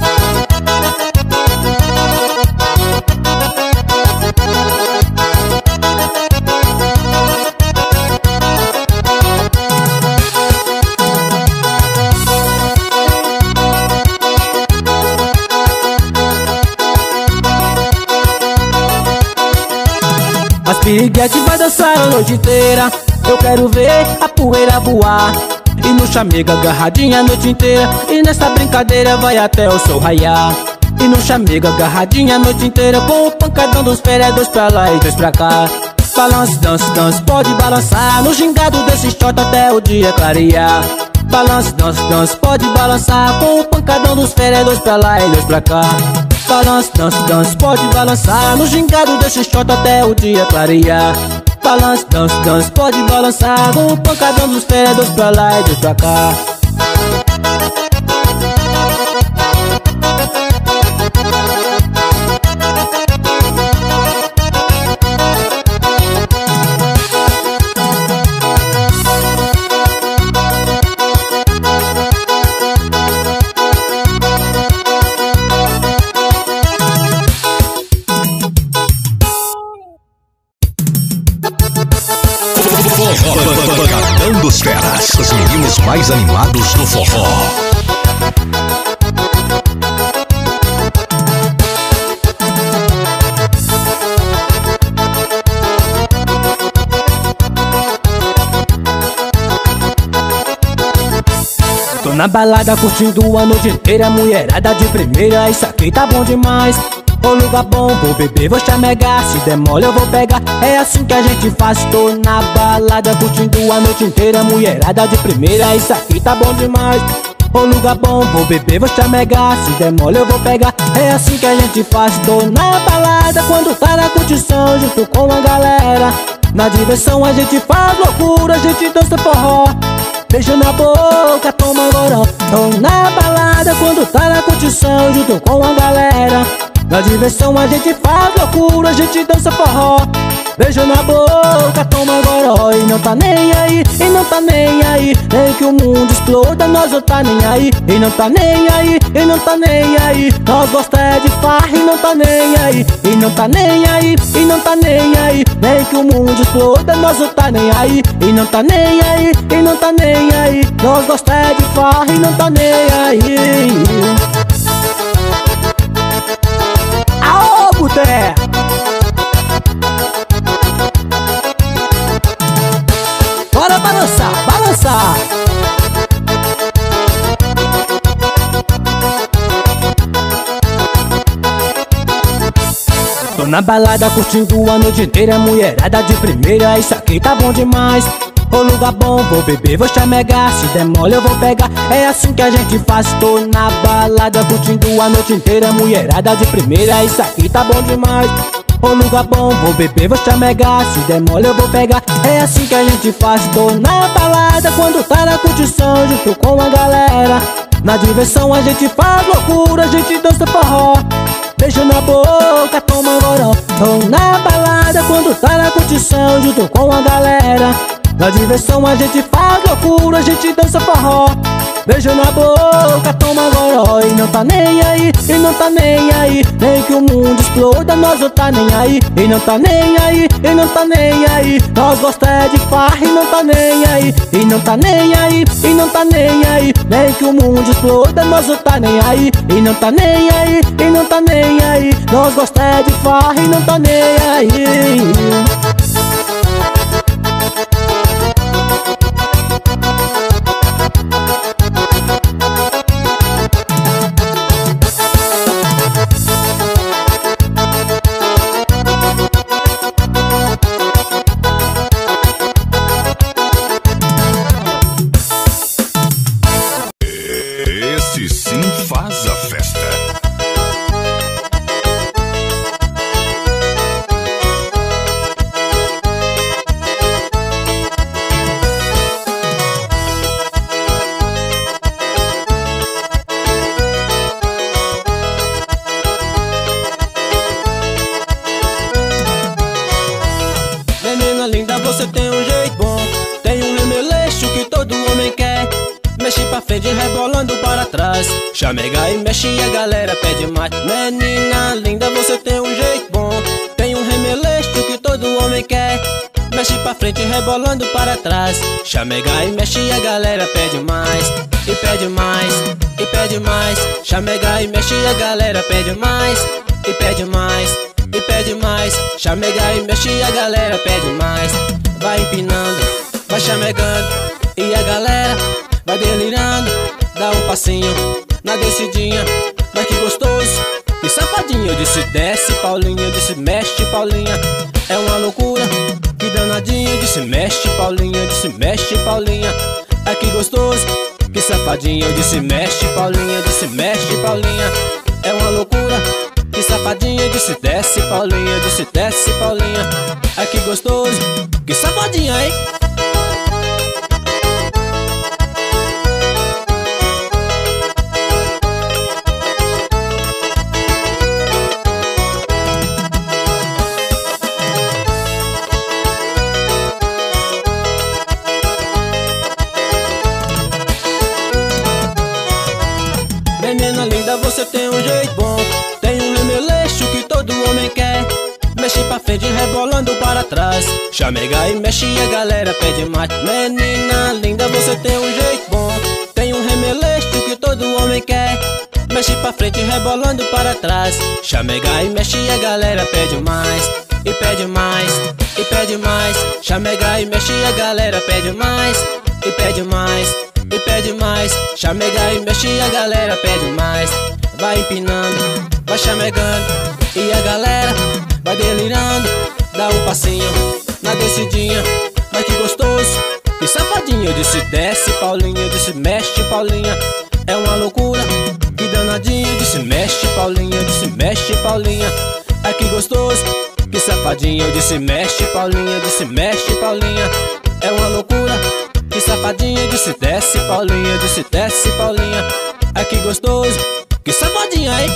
As piriguete vai dançar a noite inteira, eu quero ver a poeira voar. E no chamego agarradinha a noite inteira, e nessa brincadeira vai até o sol raiar. E no chamego agarradinha a noite inteira, com o pancadão dos fera, dois pra lá e dois pra cá. Balance, dança, dança, pode balançar no gingado desse shot até o dia clarear. Balance, dança, dança, pode balançar com o pancadão dos fera, dois pra lá e dois pra cá. Balance, dança, dança, pode balançar no gingado desse shot até o dia clarear. Balance, dança, dança, pode balançar com o pancadão dos fera, dois pra lá e dois pra cá. Pancadão dos feras, os meninos mais animados do forró. Tô na balada curtindo a noite inteira, mulherada de primeira, isso aqui tá bom demais. Ô lugar bom, vou beber, vou chamegar, se der mole eu vou pegar, é assim que a gente faz. Tô na balada curtindo a noite inteira, mulherada de primeira, isso aqui tá bom demais. Ô lugar bom, vou beber, vou chamegar, se der mole eu vou pegar, é assim que a gente faz. Tô na balada quando tá na curtição, junto com a galera, na diversão a gente faz loucura, a gente dança forró, beijo na boca, toma goró. Tô na balada quando tá na curtição, junto com a galera, na diversão a gente faz loucura, a gente dança forró, beijo na boca, toma goró. E não tá nem aí, e não tá nem aí, nem que o mundo exploda, nós não tá nem aí. E não tá nem aí, e não tá nem aí, nós gosta é de farra e não tá nem aí. E não tá nem aí, e não tá nem aí, nem que o mundo exploda, nós não tá nem aí. E não tá nem aí, e não tá nem aí, nós gosta é de farra e não tá nem aí. Aô, Buté! Bora balançar, balançar! Tô na balada curtindo a noite inteira, mulherada de primeira, isso aqui tá bom demais. Ô lugar bom, vou beber, vou chamegar, se der mole eu vou pegar, é assim que a gente faz. Tô na balada curtindo a noite inteira, mulherada de primeira, isso aqui tá bom demais. Ô lugar bom, vou beber, vou chamegar, se der mole eu vou pegar, é assim que a gente faz. Tô na balada quando tá na curtição, junto com a galera, na diversão a gente faz loucura, a gente dança forró, beijo na boca, toma goró. Tô na balada quando tá na curtição, junto com a galera, na diversão a gente faz loucura, a gente dança forró, beijo na boca, toma goró. E não tá nem aí, e não tá nem aí, nem que o mundo exploda, nós não tá nem aí. E não tá nem aí, e não tá nem aí, nós gosta é de farra e não tá nem aí. E não tá nem aí, e não tá nem aí, nem que o mundo exploda, nós não tá nem aí. E não tá nem aí, e não tá nem aí, nós gosta é de farra e não tá nem aí. Esse sim faz a festa. Menina linda, você tem um jeito bom, tem um remeleixo que todo homem quer. Mexe pra frente, rebolando para trás, chamega e mexe e a galera pede mais. Menina linda, você tem um jeito bom, tem um remeleixo que todo homem quer. Mexe pra frente, rebolando para trás, chamega e mexe e a galera pede mais. E pede mais, e pede mais, chamega e mexe e a galera pede mais. E pede mais, e pede mais, chamega e mexe e a galera pede mais. Vai empinando, vai chamegando e a galera vai delirando, dá um passinho na descidinha, mas que gostoso, que safadinho. Eu disse desce Paulinha, eu disse mexe Paulinha, é uma loucura, que danadinho. Eu disse mexe Paulinha, eu disse mexe Paulinha, é que gostoso, que safadinho. Eu disse mexe Paulinha, eu disse mexe Paulinha, é uma loucura, que safadinho. Eu disse desce Paulinha, eu disse desce Paulinha, é que gostoso, que safadinha, hein? Menina linda, você tem um jeito bom, tem um remeleixo que todo homem quer. Mexe pra frente, rebolando para trás, chamega e mexe e a galera pede mais. Menina linda, você tem um jeito bom, tem um remeleixo que todo homem quer. Mexe pra frente, rebolando para trás, chamega e mexe e a galera pede mais. E pede mais, e pede mais, chamega e mexe e a galera pede mais. E pede mais, e pede mais, chamega e mexe e a galera pede mais. Vai empinando, vai chamegando e a galera vai delirando, dá um passinho na descidinha, mas que gostoso, que safadinho. Eu disse desce Paulinha, eu disse mexe Paulinha, é uma loucura, que danadinho. Eu disse mexe Paulinha, eu disse mexe Paulinha, é que gostoso, que safadinho. Eu disse mexe Paulinha, eu disse mexe Paulinha, é uma loucura, que safadinho. Eu disse desce Paulinha, eu disse desce Paulinha, é que gostoso, que safadinha, hein?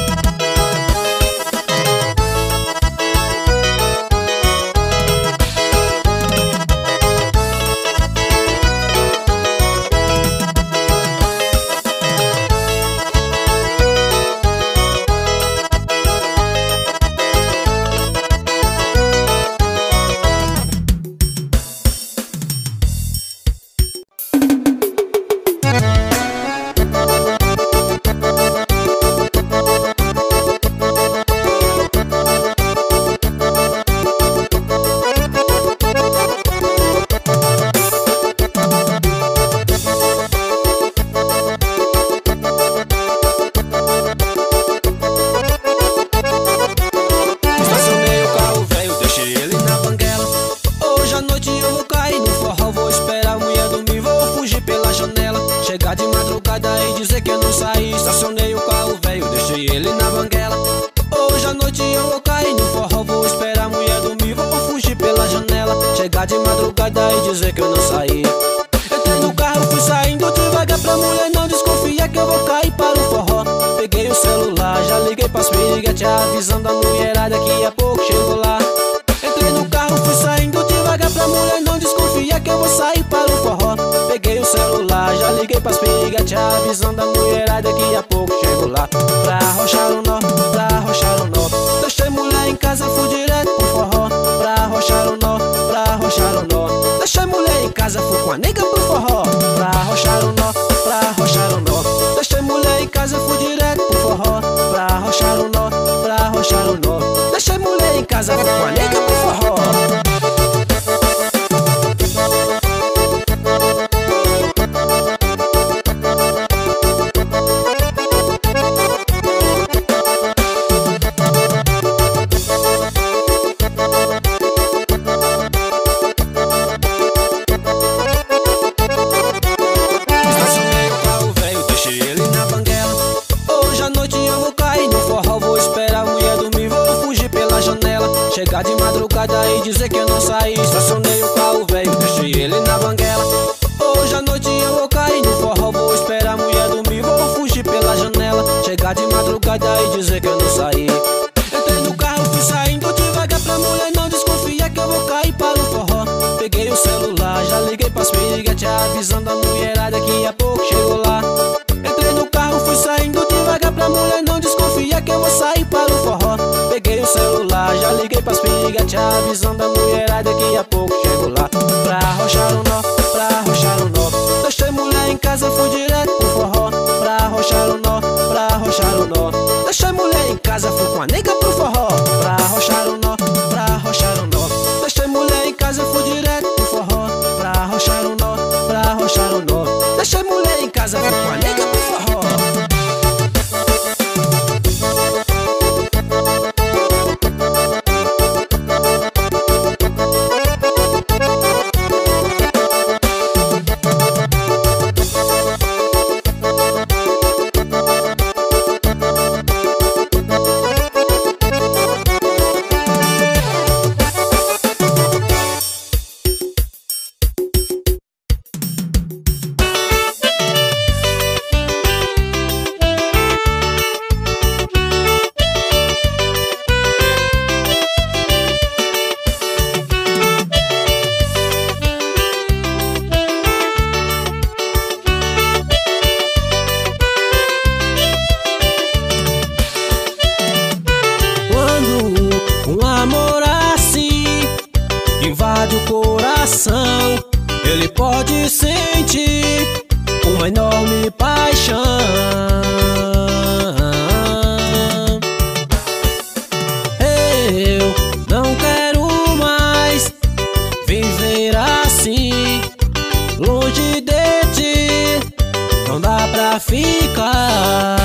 madrugada e dizer que eu não saí. Entrei no carro, fui saindo devagar pra mulher não desconfiar que eu vou cair para o forró. Peguei o celular, já liguei pras piriguetes, avisando a mulherada que a pouco chego lá. Entrei no carro, fui saindo devagar pra mulher não desconfiar que eu vou sair para o forró. Peguei o celular, já liguei pras piriguetes, avisando a mulherada que a pouco chego lá. Pra arrochar o nó, pra arrochar o nó. Deixei mulher em casa, fui direto pro forró. Pra arrochar o nó, pra arrochar o nó. Deixei mulher em casa, fui com a nega pro forró. Pra arrochar o nó, pra arrochar o nó. Deixei mulher em casa, fui direto pro forró. Pra arrochar o nó, pra arrochar o nó. Deixei mulher em casa, fui com a nega pro forró. Chegar de madrugada e dizer que eu não saí. Estacionei o carro velho, deixei ele na banguela. Hoje à noite eu vou cair no forró. Vou esperar a mulher dormir, vou fugir pela janela. Chegar de madrugada e dizer que eu não saí. Entrei no carro, fui saindo devagar pra mulher não desconfiar que eu vou cair para o forró. Peguei o celular, já liguei pras piriguetes, avisando a mulherada que a pouco chego lá. Entrei no carro, fui saindo devagar pra mulher não desconfiar que eu vou sair para o forró. Peguei o celular, já liguei pras piriguetes, avisando a mulherada que a pouco chego lá. Pra arrochar o nó, pra arrochar o nó. Deixei mulher em casa, fui direto pro forró. Pra arrochar o nó, pra arrochar o nó. Deixei mulher em casa, fui com a nega pro forró. Pra arrochar o nó, pra arrochar o nó. Deixei mulher em casa, fui direto pro forró. Pra arrochar o nó, pra arrochar o nó. Deixei mulher em casa, fui com a nega pro forró. Invade o coração, ele pode sentir uma enorme paixão. Eu não quero mais viver assim, longe de ti, não dá pra ficar.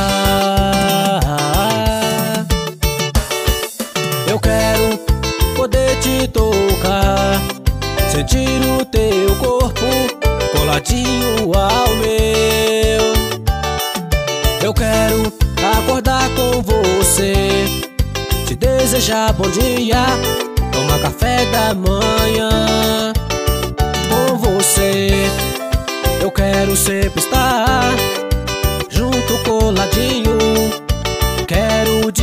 Eu quero poder te tocar, sentir o teu corpo coladinho ao meu. Eu quero acordar com você, te desejar bom dia, tomar café da manhã com você. Eu quero sempre estar junto coladinho, quero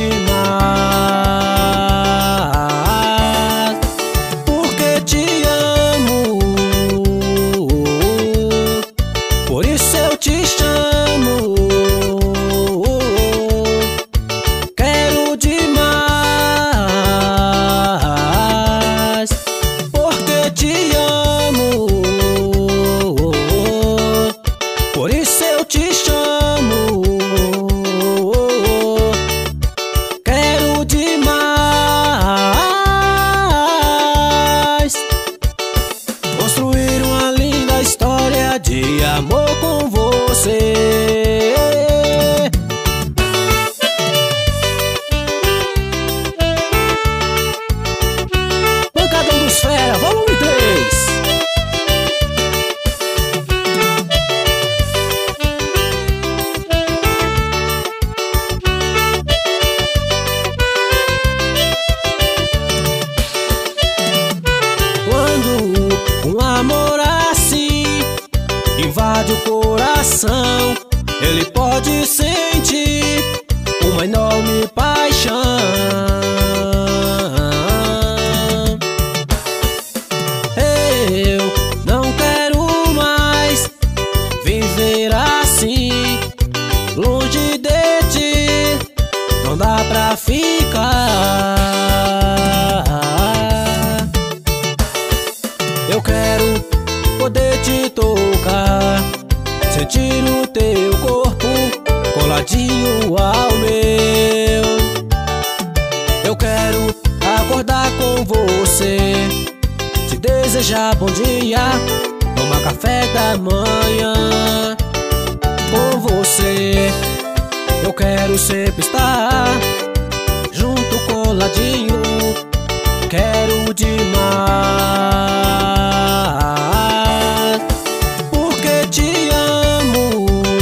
demais, porque te amo, por isso eu te chamo. Quero demais, porque te amo, por isso eu te chamo. Quero demais. verdade o coração ele pode sentir uma enorme paixão. Eu não quero mais viver assim, longe de ti, não dá pra ficar. Eu quero poder te tocar, sentir o teu corpo coladinho ao meu. Eu quero acordar com você, te desejar bom dia, tomar café da manhã com você. Eu quero sempre estar junto, coladinho, quero demais, porque te amo,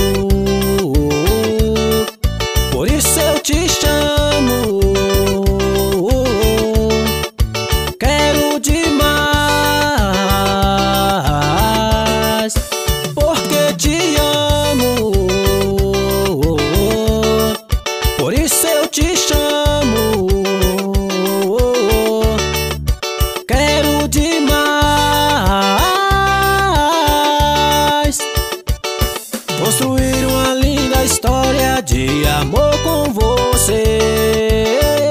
por isso eu te chamo. Quero demais, porque te amo, por isso eu te chamo. Quero demais construir uma linda história de amor com você.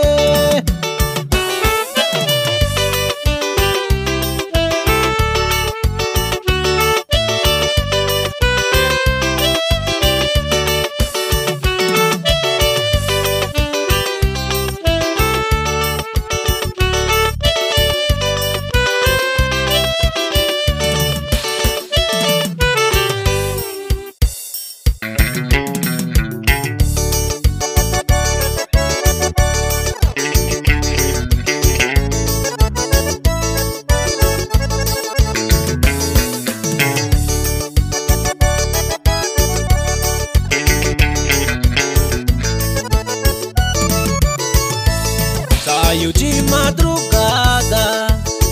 Saiu de madrugada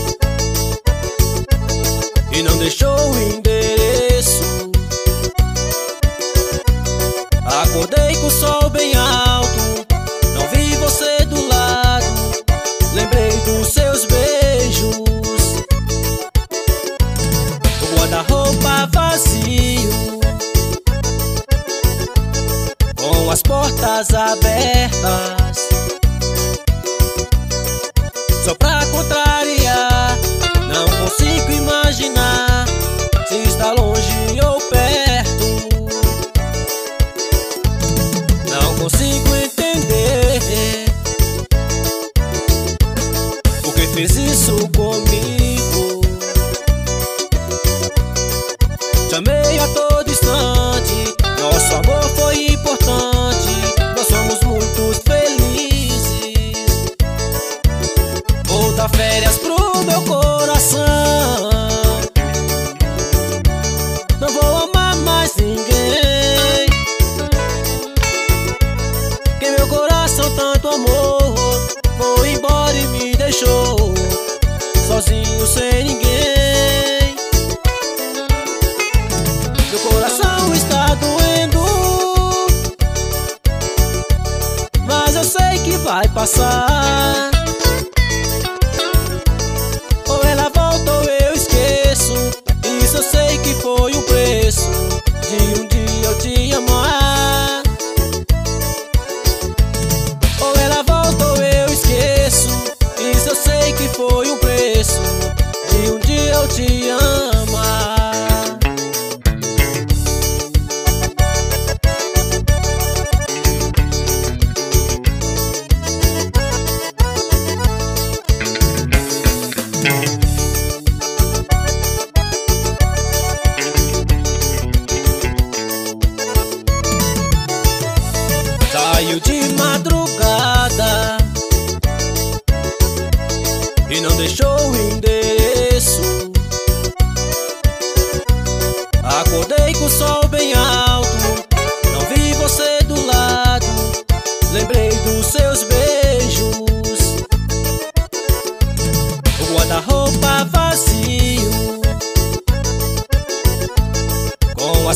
e não deixou o endereço. Acordei com o sol bem alto, não vi você do lado, lembrei dos seus beijos. O guarda-roupa vazio, com as portas abertas, só pra contrariar, não consigo imaginar se está longe ou perto. Não consigo entender por que fez isso comigo. Te amei a todo instante, nosso amor foi importante, nós somos muito felizes. Vou dar férias pro meu coração, não vou amar mais ninguém, que meu coração tanto amor foi embora e me deixou sozinho sem ninguém. Meu coração está doendo, mas eu sei que vai passar. Ou ela volta ou eu esqueço, isso eu sei que foi o preço de um dia eu te amar. Ou ela volta ou eu esqueço, isso eu sei que foi o preço de um dia eu te amar. Saiu de madrugada e não deixou o endereço. Acordei com o sol bem alto, não vi você do lado, lembrei dos seus beijos. O guarda-roupa vazio, com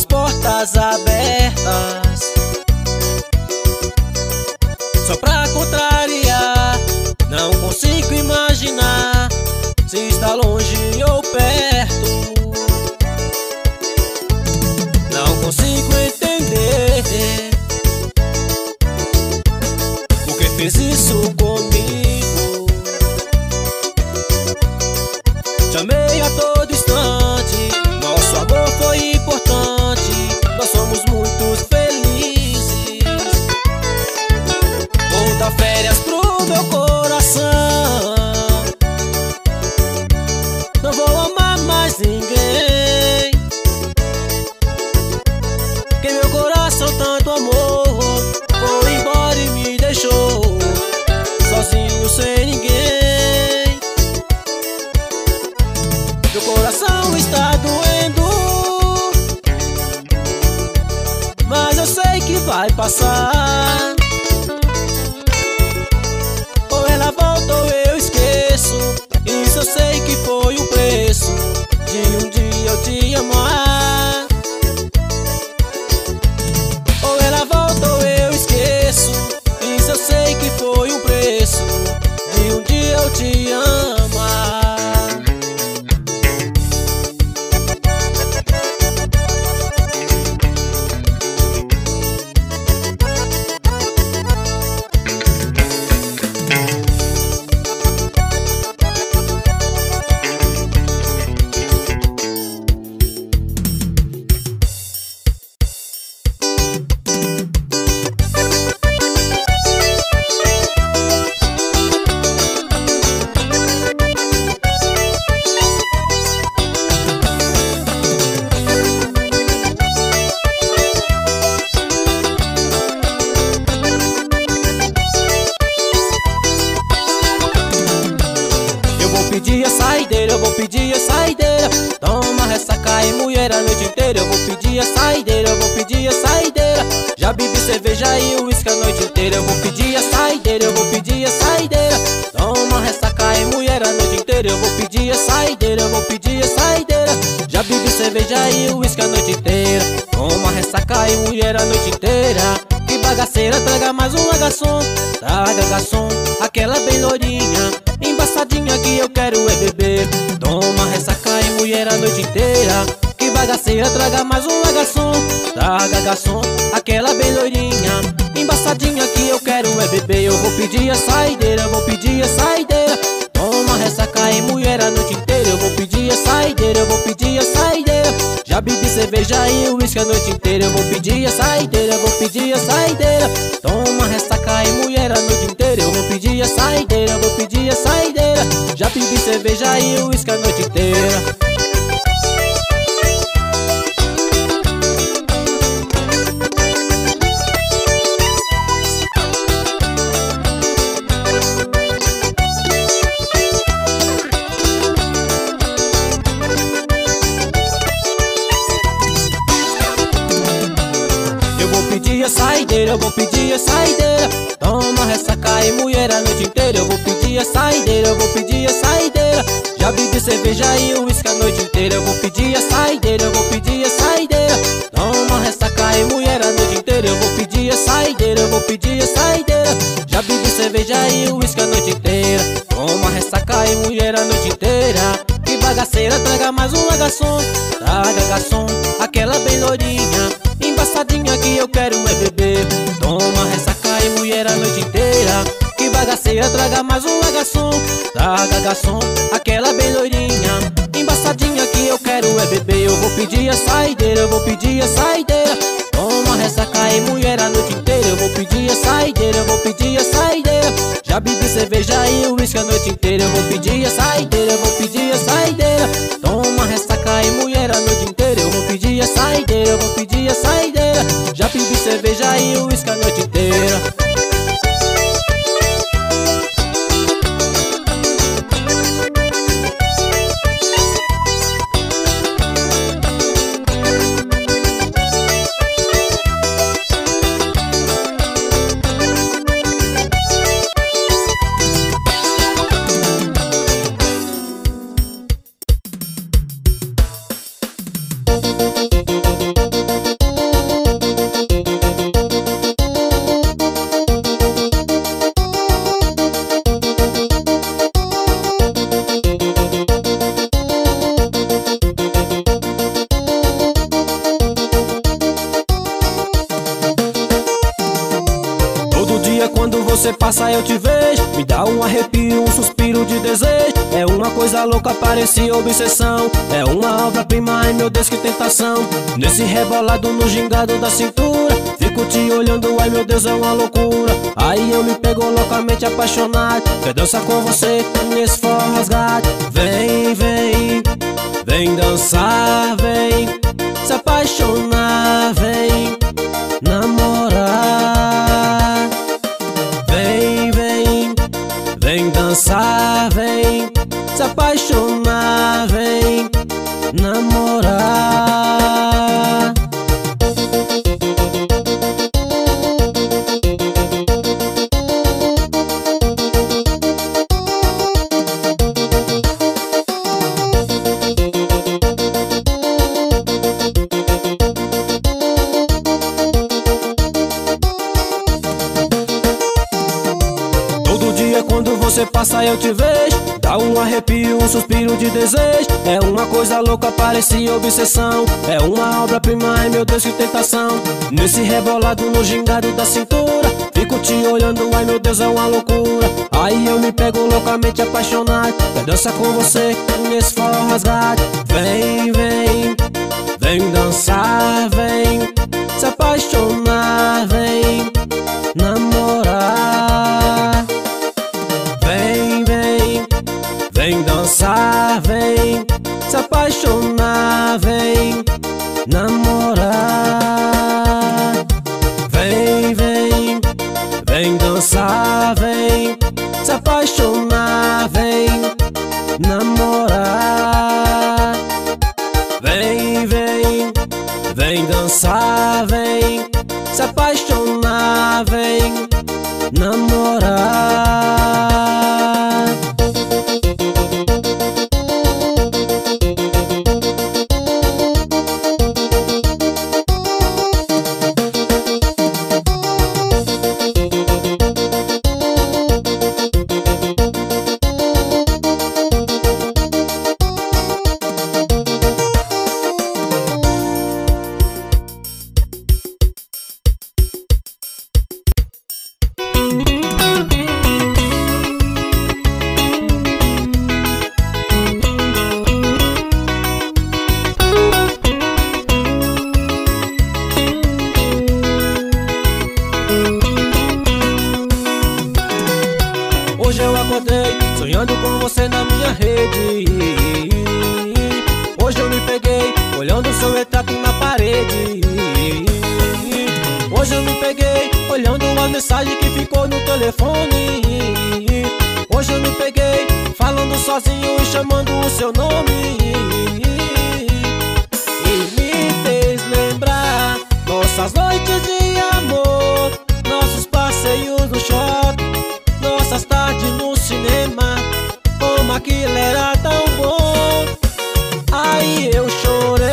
consigo imaginar se está longe ou perto. Não consigo entender por que fez isso comigo. Te amei a todo instante, nosso amor foi importante, nós somos muito felizes. Vou dar férias pro meu coração, não vou amar mais ninguém. Que meu coração tanto amor foi embora e me deixou sozinho sem ninguém. Meu coração está doendo, mas eu sei que vai passar. Ou ela volta ou eu esqueço, isso eu sei que foi o preço de um dia eu te amar. Ou ela volta ou eu esqueço, isso eu sei que foi o preço de um dia eu te amar. Pedir a saideira, eu vou pedir a saideira. Toma, ressaca e mulher a noite inteira. Eu vou pedir a saideira, eu vou pedir a saideira. Já bebi cerveja e uísque a noite inteira. Eu vou pedir a saideira, eu vou pedir a saideira. Toma, ressaca e mulher a noite inteira. Eu vou pedir a saideira, eu vou pedir a saideira. Já bebi cerveja e uísque a noite inteira. Toma, ressaca e mulher a noite inteira. Que bagaceira, traga mais um garçom. Traga garçom, aquela bem lourinha, embaçadinha que eu quero é beber. Toma, ressaca e mulher a noite inteira. Que bagaceira, traga mais um garçom. Traga garçom, aquela bem loirinha, embaçadinha que eu quero é beber. Eu vou pedir a saideira, eu vou pedir a saideira. Toma, ressaca e mulher a noite inteira. Eu vou pedir a saideira, eu vou pedir a saideira. Já bebi cerveja e uísque a noite inteira. Eu vou pedir a saideira, eu vou pedir a saideira. Toma, ressaca e mulher a noite inteira. Eu vou pedir a saideira, eu vou pedir a saideira. Já bebi cerveja e uísque a noite inteira. Saideira, eu vou pedir a saideira. Toma, ressaca e mulher a noite inteira. Eu vou pedir a saideira, eu vou pedir a saideira. Já bebi cerveja e uísque a noite inteira. Eu vou pedir a saideira, eu vou pedir a saideira. Toma, ressaca e mulher a noite inteira. Eu vou pedir a saideira, eu vou pedir a saideira. Já bebi cerveja e uísque a noite inteira. Toma, ressaca e mulher a noite inteira. Que bagaceira, traga mais um garçom. Traga garçom, aquela bem lourinha, embaçadinha que eu quero é beber. Toma, ressaca e mulher a noite inteira. Que bagaceira, traga mais um garçom. Traga garçom, aquela bem loirinha, embaçadinha que eu quero é beber. Eu vou pedir a saideira, eu vou pedir a saideira. Toma, ressaca e mulher a noite inteira. Eu vou pedir a saideira, eu vou pedir a saideira. Já bebi cerveja e uísque a noite inteira. Eu vou pedir a saideira, eu vou pedir a saideira. Toma, ressaca e mulher a noite inteira. Eu vou pedir a saideira, eu vou pedir a saideira. Já bebi cerveja e uísque a noite inteira. arrepio, um suspiro de desejo. É uma coisa louca, parecia obsessão. É uma obra-prima, ai meu Deus, que tentação. Nesse rebolado no gingado da cintura, fico te olhando, ai meu Deus, é uma loucura. Aí eu me pego loucamente apaixonado. Quer dançar com você nesse forró rasgado. Vem, vem, vem dançar, vem se apaixonar, vem namorar. Vem, vem, vem dançar, vem se apaixonar, vem namorar. Quando você passa eu te vejo, dá um arrepio, um suspiro de desejo. É uma coisa louca, parecia obsessão. É uma obra-prima, ai meu Deus, que tentação. Nesse rebolado no gingado da cintura, fico te olhando, ai meu Deus, é uma loucura. Aí eu me pego loucamente apaixonado. Quer dançar com você nesse forró rasgado. Vem, vem, vem dançar, vem se apaixonar, vem namorar. Vem, vem, vem dançar, vem se apaixonar, vem namorar. Vem, vem, vem dançar, vem se apaixonar, vem namorar. Vem, vem, vem dançar, vem se apaixonar, vem namorar. Hoje eu acordei sonhando com você na minha rede. Hoje eu me peguei olhando seu retrato na parede. Hoje eu me peguei olhando uma mensagem que ficou no telefone. Hoje eu me peguei falando sozinho e chamando o seu nome. E me fez lembrar nossas noites de amor, nossos passeios no shopping, nossas tardes no cinema, como aquilo era tão bom. Aí eu chorei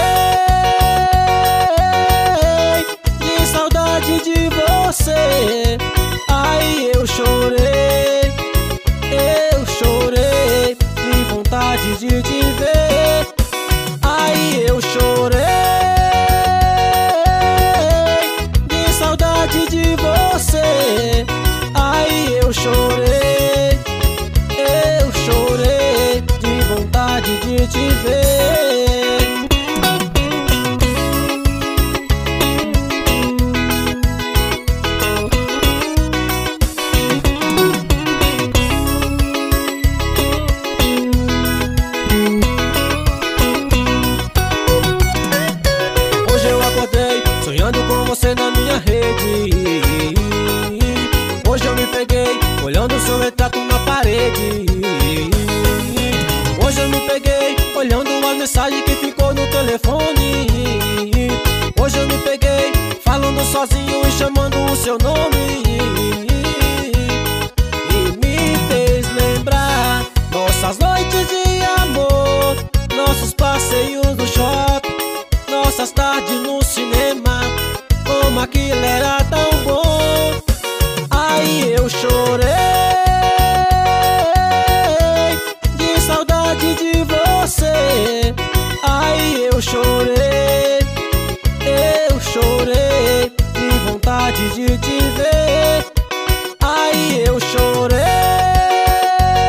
de saudade de você. Aí eu chorei, eu chorei de vontade de te ver. Aí eu chorei de saudade de você. Aí eu chorei, eu chorei de vontade de te ver. Hoje eu acordei sonhando com você na minha rede. Hoje eu me peguei olhando seu retrato na parede. Hoje eu me peguei olhando uma mensagem que ficou no telefone. Hoje eu me peguei falando sozinho e chamando o seu nome. E me fez lembrar nossas noites de amor, nossos passeios no shopping, nossas tardes no cinema, como aquilo era tão bom. Aí eu chorei de saudade de você. Aí eu chorei, eu chorei de vontade de te ver. Aí eu chorei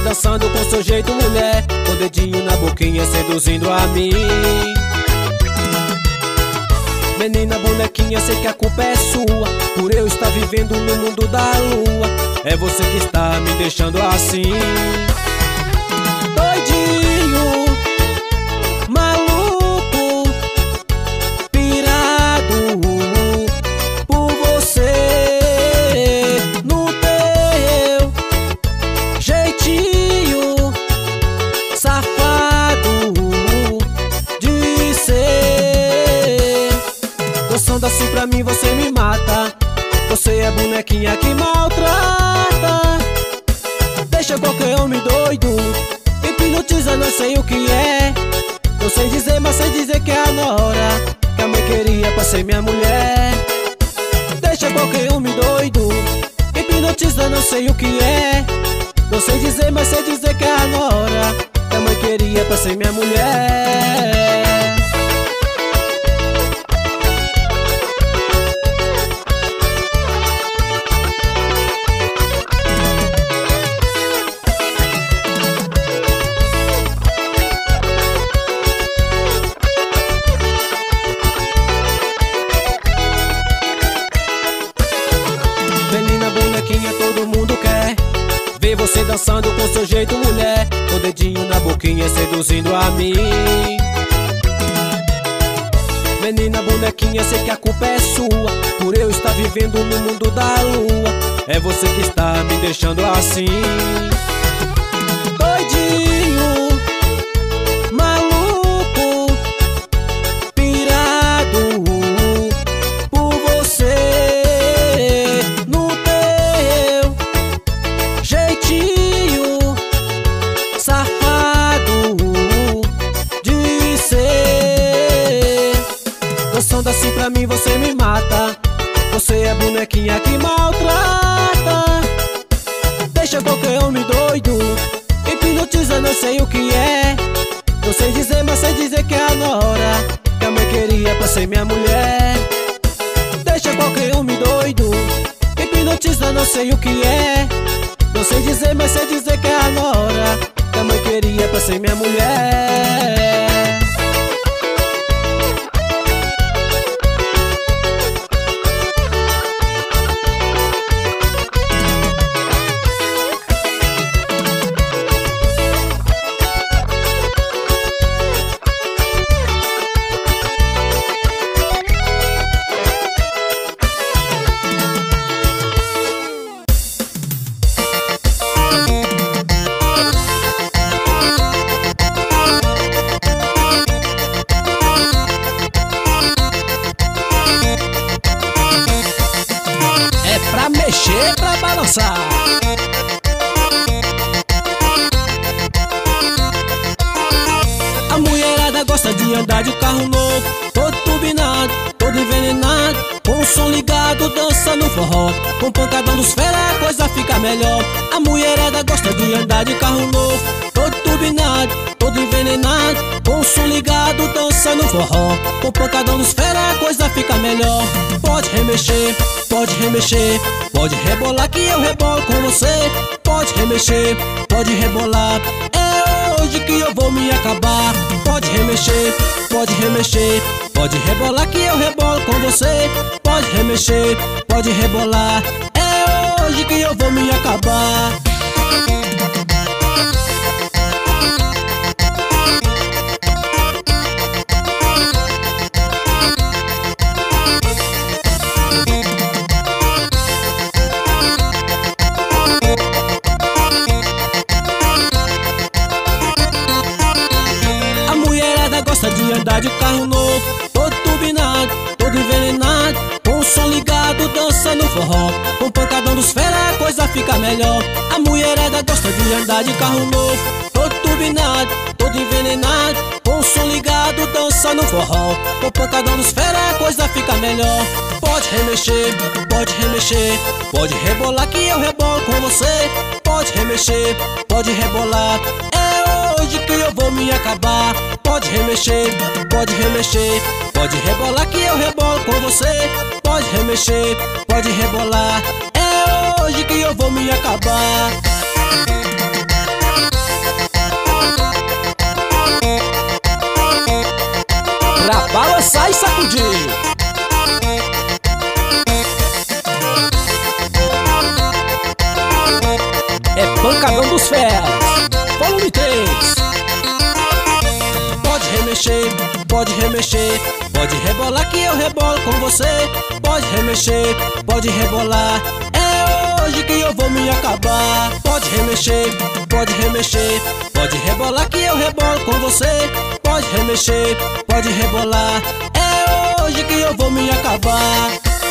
dançando com seu jeito, mulher, com dedinho na boquinha seduzindo a mim. Menina bonequinha, sei que a culpa é sua, por eu estar vivendo no mundo da lua. É você que está me deixando assim, doidinho, maluco, pirado por você, no teu jeitinho safado de ser. Dançando assim pra mim você me mata, você é bonequinha que maltrata, deixa qualquer homem doido, hipnotiza, não sei o que é. Não sei dizer, mas sei dizer que é a nora que a mãe queria pra ser minha mulher. Deixa qualquer homem doido, hipnotiza, não sei o que é. Não sei dizer, mas sei dizer que é a nora que a mãe queria pra ser minha mulher. Todo mundo quer ver você dançando com seu jeito, mulher, com o dedinho na boquinha seduzindo a mim. Menina bonequinha, sei que a culpa é sua, por eu estar vivendo no mundo da lua. É você que está me deixando assim, doidinho, maluco, pirado por você, no teu jeitinho safado de ser. Dançando assim pra mim você me mata, você é bonequinha que maltrata, deixa qualquer homem doido, hipnotiza, não sei o que é. Não sei dizer, mas sei dizer que é a nora que a mãe queria pra ser minha mulher. Deixa qualquer homem doido, hipnotiza, não sei o que é. Não sei dizer, mas sei dizer que é a nora que a mãe queria pra ser minha mulher. Pra mexer, pra balançar. A mulherada gosta de andar de carro novo, todo turbinado, todo envenenado, com o som ligado, dança no forró, com pancadão dos fera a coisa fica melhor. A mulherada gosta de andar de carro novo, todo turbinado, todo envenenado, com o som ligado, dança no forró, com pancadão dos fera a coisa fica melhor. Pode remexer, pode remexer, pode rebolar que eu rebolo com você. Pode remexer, pode rebolar, é hoje que eu vou me acabar. Pode remexer, pode remexer, pode rebolar que eu rebolo com você. Pode remexer, pode rebolar, é hoje que eu vou me acabar. De andar de carro novo, todo turbinado, todo envenenado, com o som ligado, dança no forró, com pancadão dos fera a coisa fica melhor. A mulherada gosta de andar de carro novo, todo turbinado, todo envenenado, com o som ligado, dança no forró, com pancadão dos fera a coisa fica melhor. Pode remexer, pode remexer, pode rebolar que eu rebolo com você. Pode remexer, pode rebolar, é hoje que eu vou me acabar. Pode remexer, pode remexer, pode rebolar que eu rebolo com você. Pode remexer, pode rebolar, é hoje que eu vou me acabar. balançar e sacudir. É Pancadão dos Feras, volume três. Pode remexer, pode remexer, pode rebolar que eu rebolo com você. Pode remexer, pode rebolar, é hoje que eu vou me acabar. Pode remexer, pode remexer, pode rebolar que eu rebolo com você. Pode remexer, pode rebolar, é hoje que eu vou me acabar.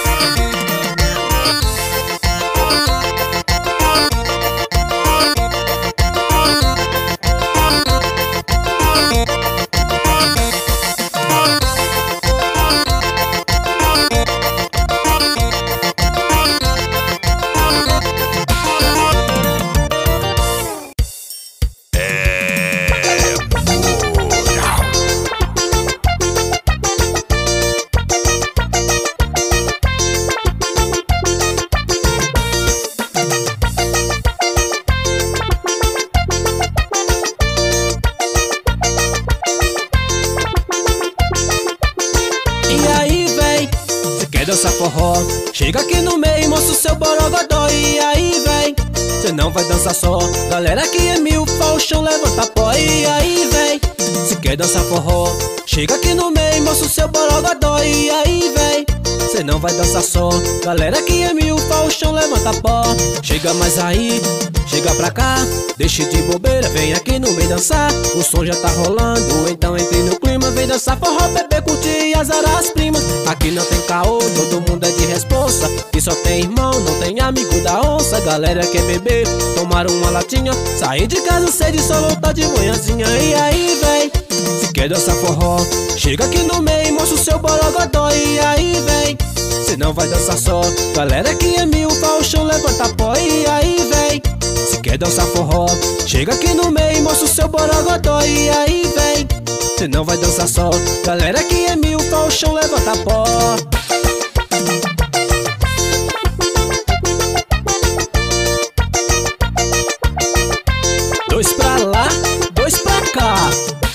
Dança forró, chega aqui no meio, mostra o seu borogodó. E aí vem, cê não vai dançar só, galera aqui é mil, pau o chão, levanta pó. E aí vem, se quer dançar forró, chega aqui no meio, mostra o seu borogodó. E aí vem, cê não vai dançar só, galera aqui é mil, pau o chão, levanta pó. Chega mais aí, chega pra cá, deixa de bobeira, vem aqui no meio dançar. O som já tá rolando, então entre no clima, vem dançar forró, beber, curtir e azarar as primas. Aqui não tem caô, todo mundo é de responsa, e só tem irmão, não tem amigo da onça. Galera quer beber, tomar uma latinha, sair de casa cedo e só voltar de manhãzinha. E aí vem, se quer dançar forró, chega aqui no meio, mostra o seu borogodó. E aí vem, se não vai dançar só, galera aqui é mil, pau o chão, levanta pó. E aí vem, se quer dançar forró, chega aqui no meio, mostra o seu borogodó. E aí vem, se não vai dançar só, galera aqui é mil, pau o chão, levanta pó. Dois pra lá, dois pra cá.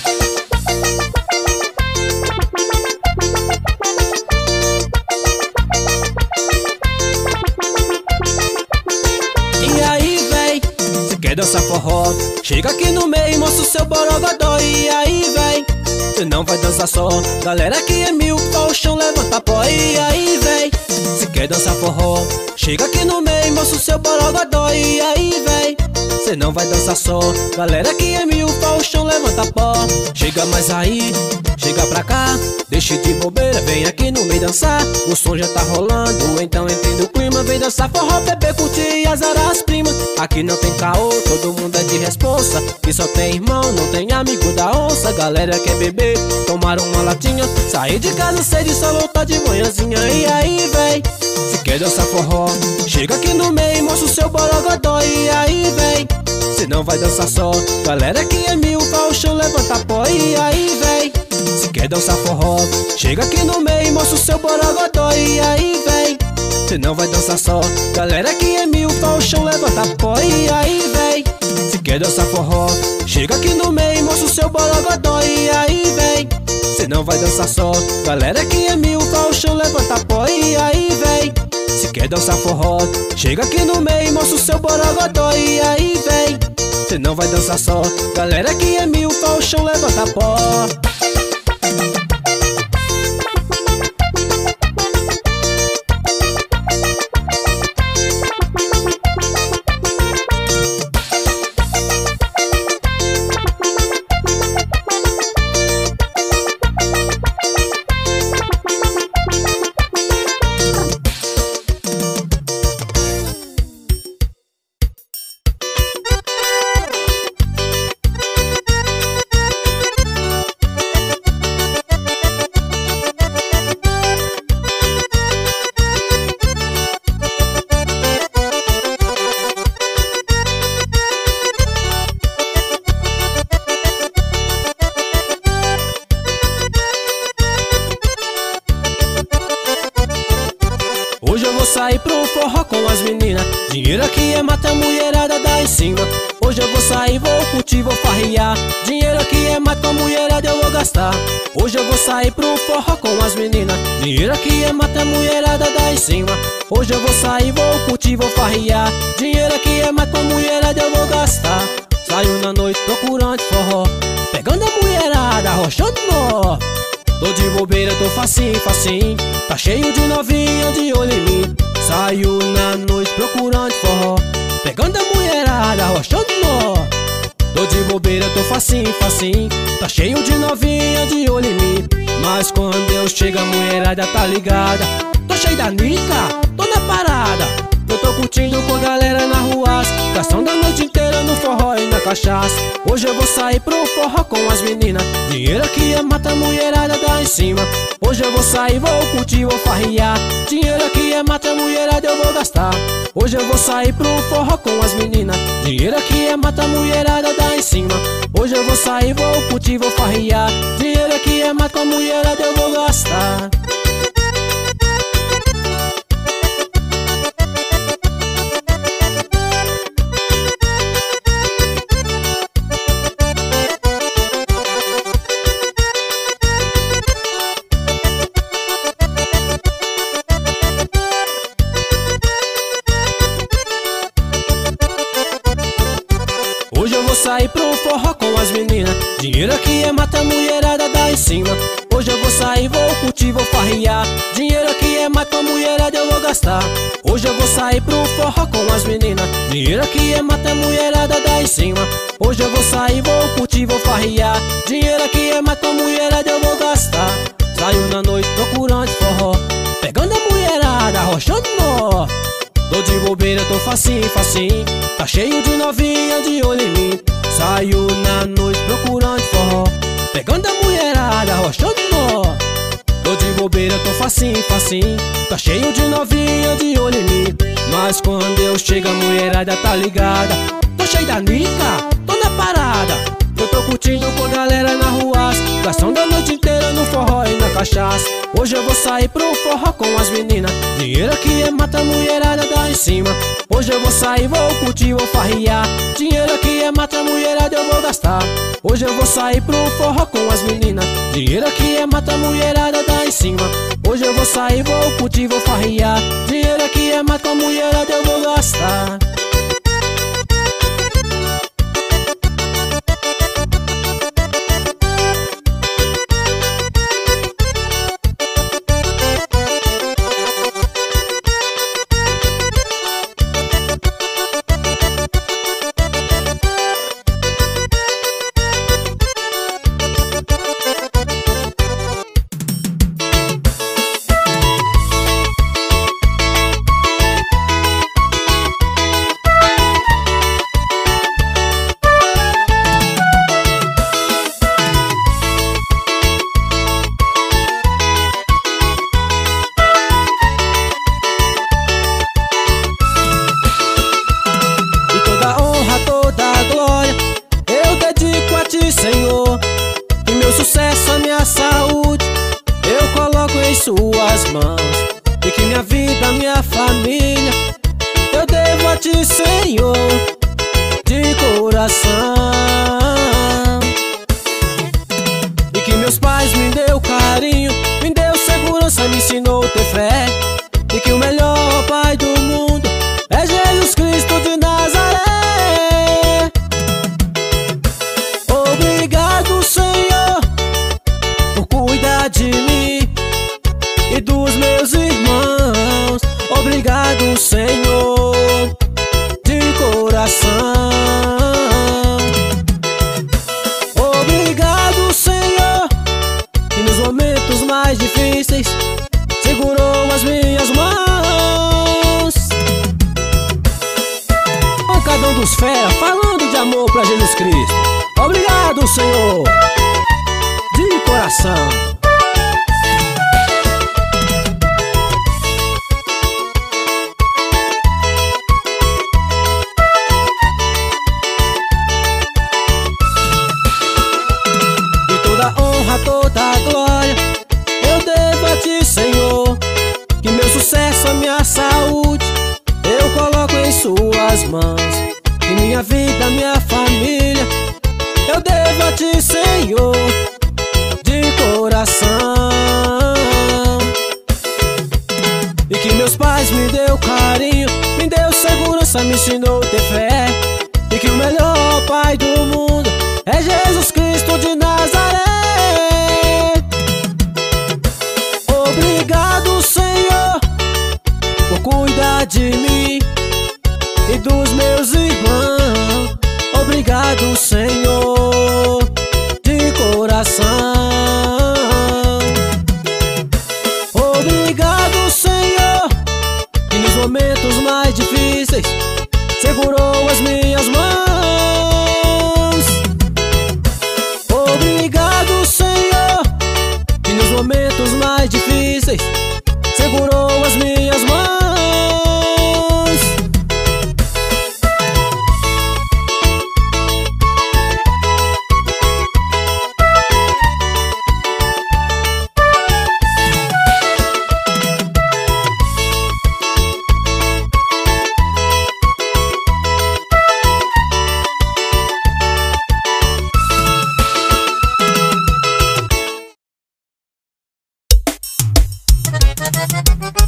E aí vem, se quer dançar forró, chega aqui no meio, mostra o seu borogodó. E aí vem, cê não vai dançar só, galera aqui é mil, pau o chão, levanta pó. E aí vem, se quer dançar forró, chega aqui no meio, mostra o seu borogodó. E aí vem, cê não vai dançar só, galera aqui é mil, pau o chão, levanta pó. Chega mais aí, chega pra cá, deixa de bobeira, vem aqui no meio dançar. O som já tá rolando, então entre no clima, vem dançar forró, beber, curtir e azarar as primas. Aqui não tem caô, todo mundo é de responsa, e só tem irmão, não tem amigo da onça. Galera quer beber, tomar uma latinha, sair de casa cedo e só voltar de manhãzinha. E aí vem, se quer dançar forró, chega aqui no meio, mostra o seu borogodó. E aí vem, se não vai dançar só, galera aqui é mil, pau o chão, levanta pó. E aí vem, se quer dançar forró, chega aqui no meio, mostra o seu borogodó. E aí vem, se não vai dançar só, galera aqui é mil, pau o chão, levanta pó. E aí vem, se quer dançar forró, chega aqui no meio, mostra o seu borogodó. E aí vem, se não vai dançar só, galera aqui é mil, pau o chão, levanta pó. E aí vem, se quer dançar forró, chega aqui no meio, mostra o seu borogodó. E aí vem, se não vai dançar só, galera aqui é mil, pau o chão, levanta pó. Hoje eu vou sair pro forró com as meninas, dinheiro aqui é mata, a mulherada dá em cima. Hoje eu vou sair, vou curtir, vou farrear, dinheiro aqui é mata, a mulherada eu vou gastar. Hoje eu vou sair pro forró com as meninas. Dinheiro aqui é mata, mulherada dá em cima. Hoje eu vou sair, vou curtir, vou farrear. Dinheiro aqui é mata, mulherada eu vou gastar. Saio na noite procurando forró, pegando a mulherada, arrochando nó. Tô de bobeira, tô facinho, facinho. Tá cheio de novinha de olho em mim. Saio na noite procurando forró, pegando a mulherada, arrochando nó. Tô de bobeira, tô facinho, facinho. Tá cheio de novinha de olho em mim. Mas quando eu chego a mulherada tá ligada. Tô cheio da nica, tô na parada. Eu tô curtindo com a galera na rua, gastando a noite inteira no forró e na cachaça. Hoje eu vou sair pro forró com as meninas. Dinheiro aqui é mata, mulherada dá em cima. Hoje eu vou sair, vou curtir, vou farrear. Dinheiro aqui é mata, mulherada eu vou gastar. Hoje eu vou sair pro forró com as meninas. Dinheiro aqui é mata, mulherada dá em cima. Hoje eu vou sair, vou curtir, vou farrear. Dinheiro aqui é mata, mulherada eu vou gastar. Hoje eu vou sair pro forró com as meninas. Dinheiro aqui é mata, mulherada dá em cima. Hoje eu vou sair, vou curtir, vou farrear. Dinheiro aqui é mata, mulherada eu vou gastar. Hoje eu vou sair pro forró com as meninas. Dinheiro aqui é mata, mulherada dá em cima. Hoje eu vou sair, vou curtir, vou farrear. Dinheiro aqui é mata, mulherada eu vou gastar. Saio na noite procurando forró, pegando a mulherada, arrochando nó. Tô de bobeira, tô facinho, facinho. Tá cheio de novinha de olho em mim. Saio na noite procurando forró, pegando a mulherada, arrochando nó. Tô de bobeira, tô facinho, facinho. Tá cheio de novinha de olho em mim. Mas quando eu chego a mulherada tá ligada. Tô cheio da nica, tô na parada. Eu tô curtindo com a galera na rua, gastando a noite inteira no forró e na cachaça. Hoje eu vou sair pro forró com as meninas. Dinheiro aqui é mata, mulherada dá em cima. Hoje eu vou sair, vou curtir, vou farrear. Dinheiro aqui é mata, mulherada eu vou gastar. Hoje eu vou sair pro forró com as meninas. Dinheiro aqui é mata, mulherada dá em cima. Hoje eu vou sair, vou curtir, vou farrear. Dinheiro aqui é mata, mulherada eu vou gastar. Senhor, e meu sucesso, a minha saúde eu coloco em suas mãos. E que minha vida, minha família eu devo a ti, Senhor, de coração. E que meus pais me deu carinho, me deu segurança, me ensinou a ter fé. E que o melhor pai do mundo é Jesus Cristo de Nazaré. Obrigado, Senhor, por cuidar de mim e dos meus irmãos. Obrigado, Senhor, de coração. Obrigado, Senhor, que nos momentos mais difíceis segurou as minhas mãos. Pancadão dos Fera, falando de amor pra Jesus Cristo. Obrigado, Senhor, de coração. E toda honra, toda glória eu devo a ti, Senhor. Que meu sucesso, a minha saúde eu coloco em suas mãos. Que minha vida, minha família eu devo a ti, Senhor, de coração. criança me ensinou a ter fé, e que o melhor pai do mundo é Jesus Cristo de Nazaré. Obrigado, Senhor, por cuidar de mim e dos meus irmãos. Obrigado, Senhor, de coração. Obrigado, Senhor, que nos momentos mais difíceis segurou as minhas mãos. Obrigado, Senhor, que nos momentos mais difíceis segurou as minhas mãos. Thank you.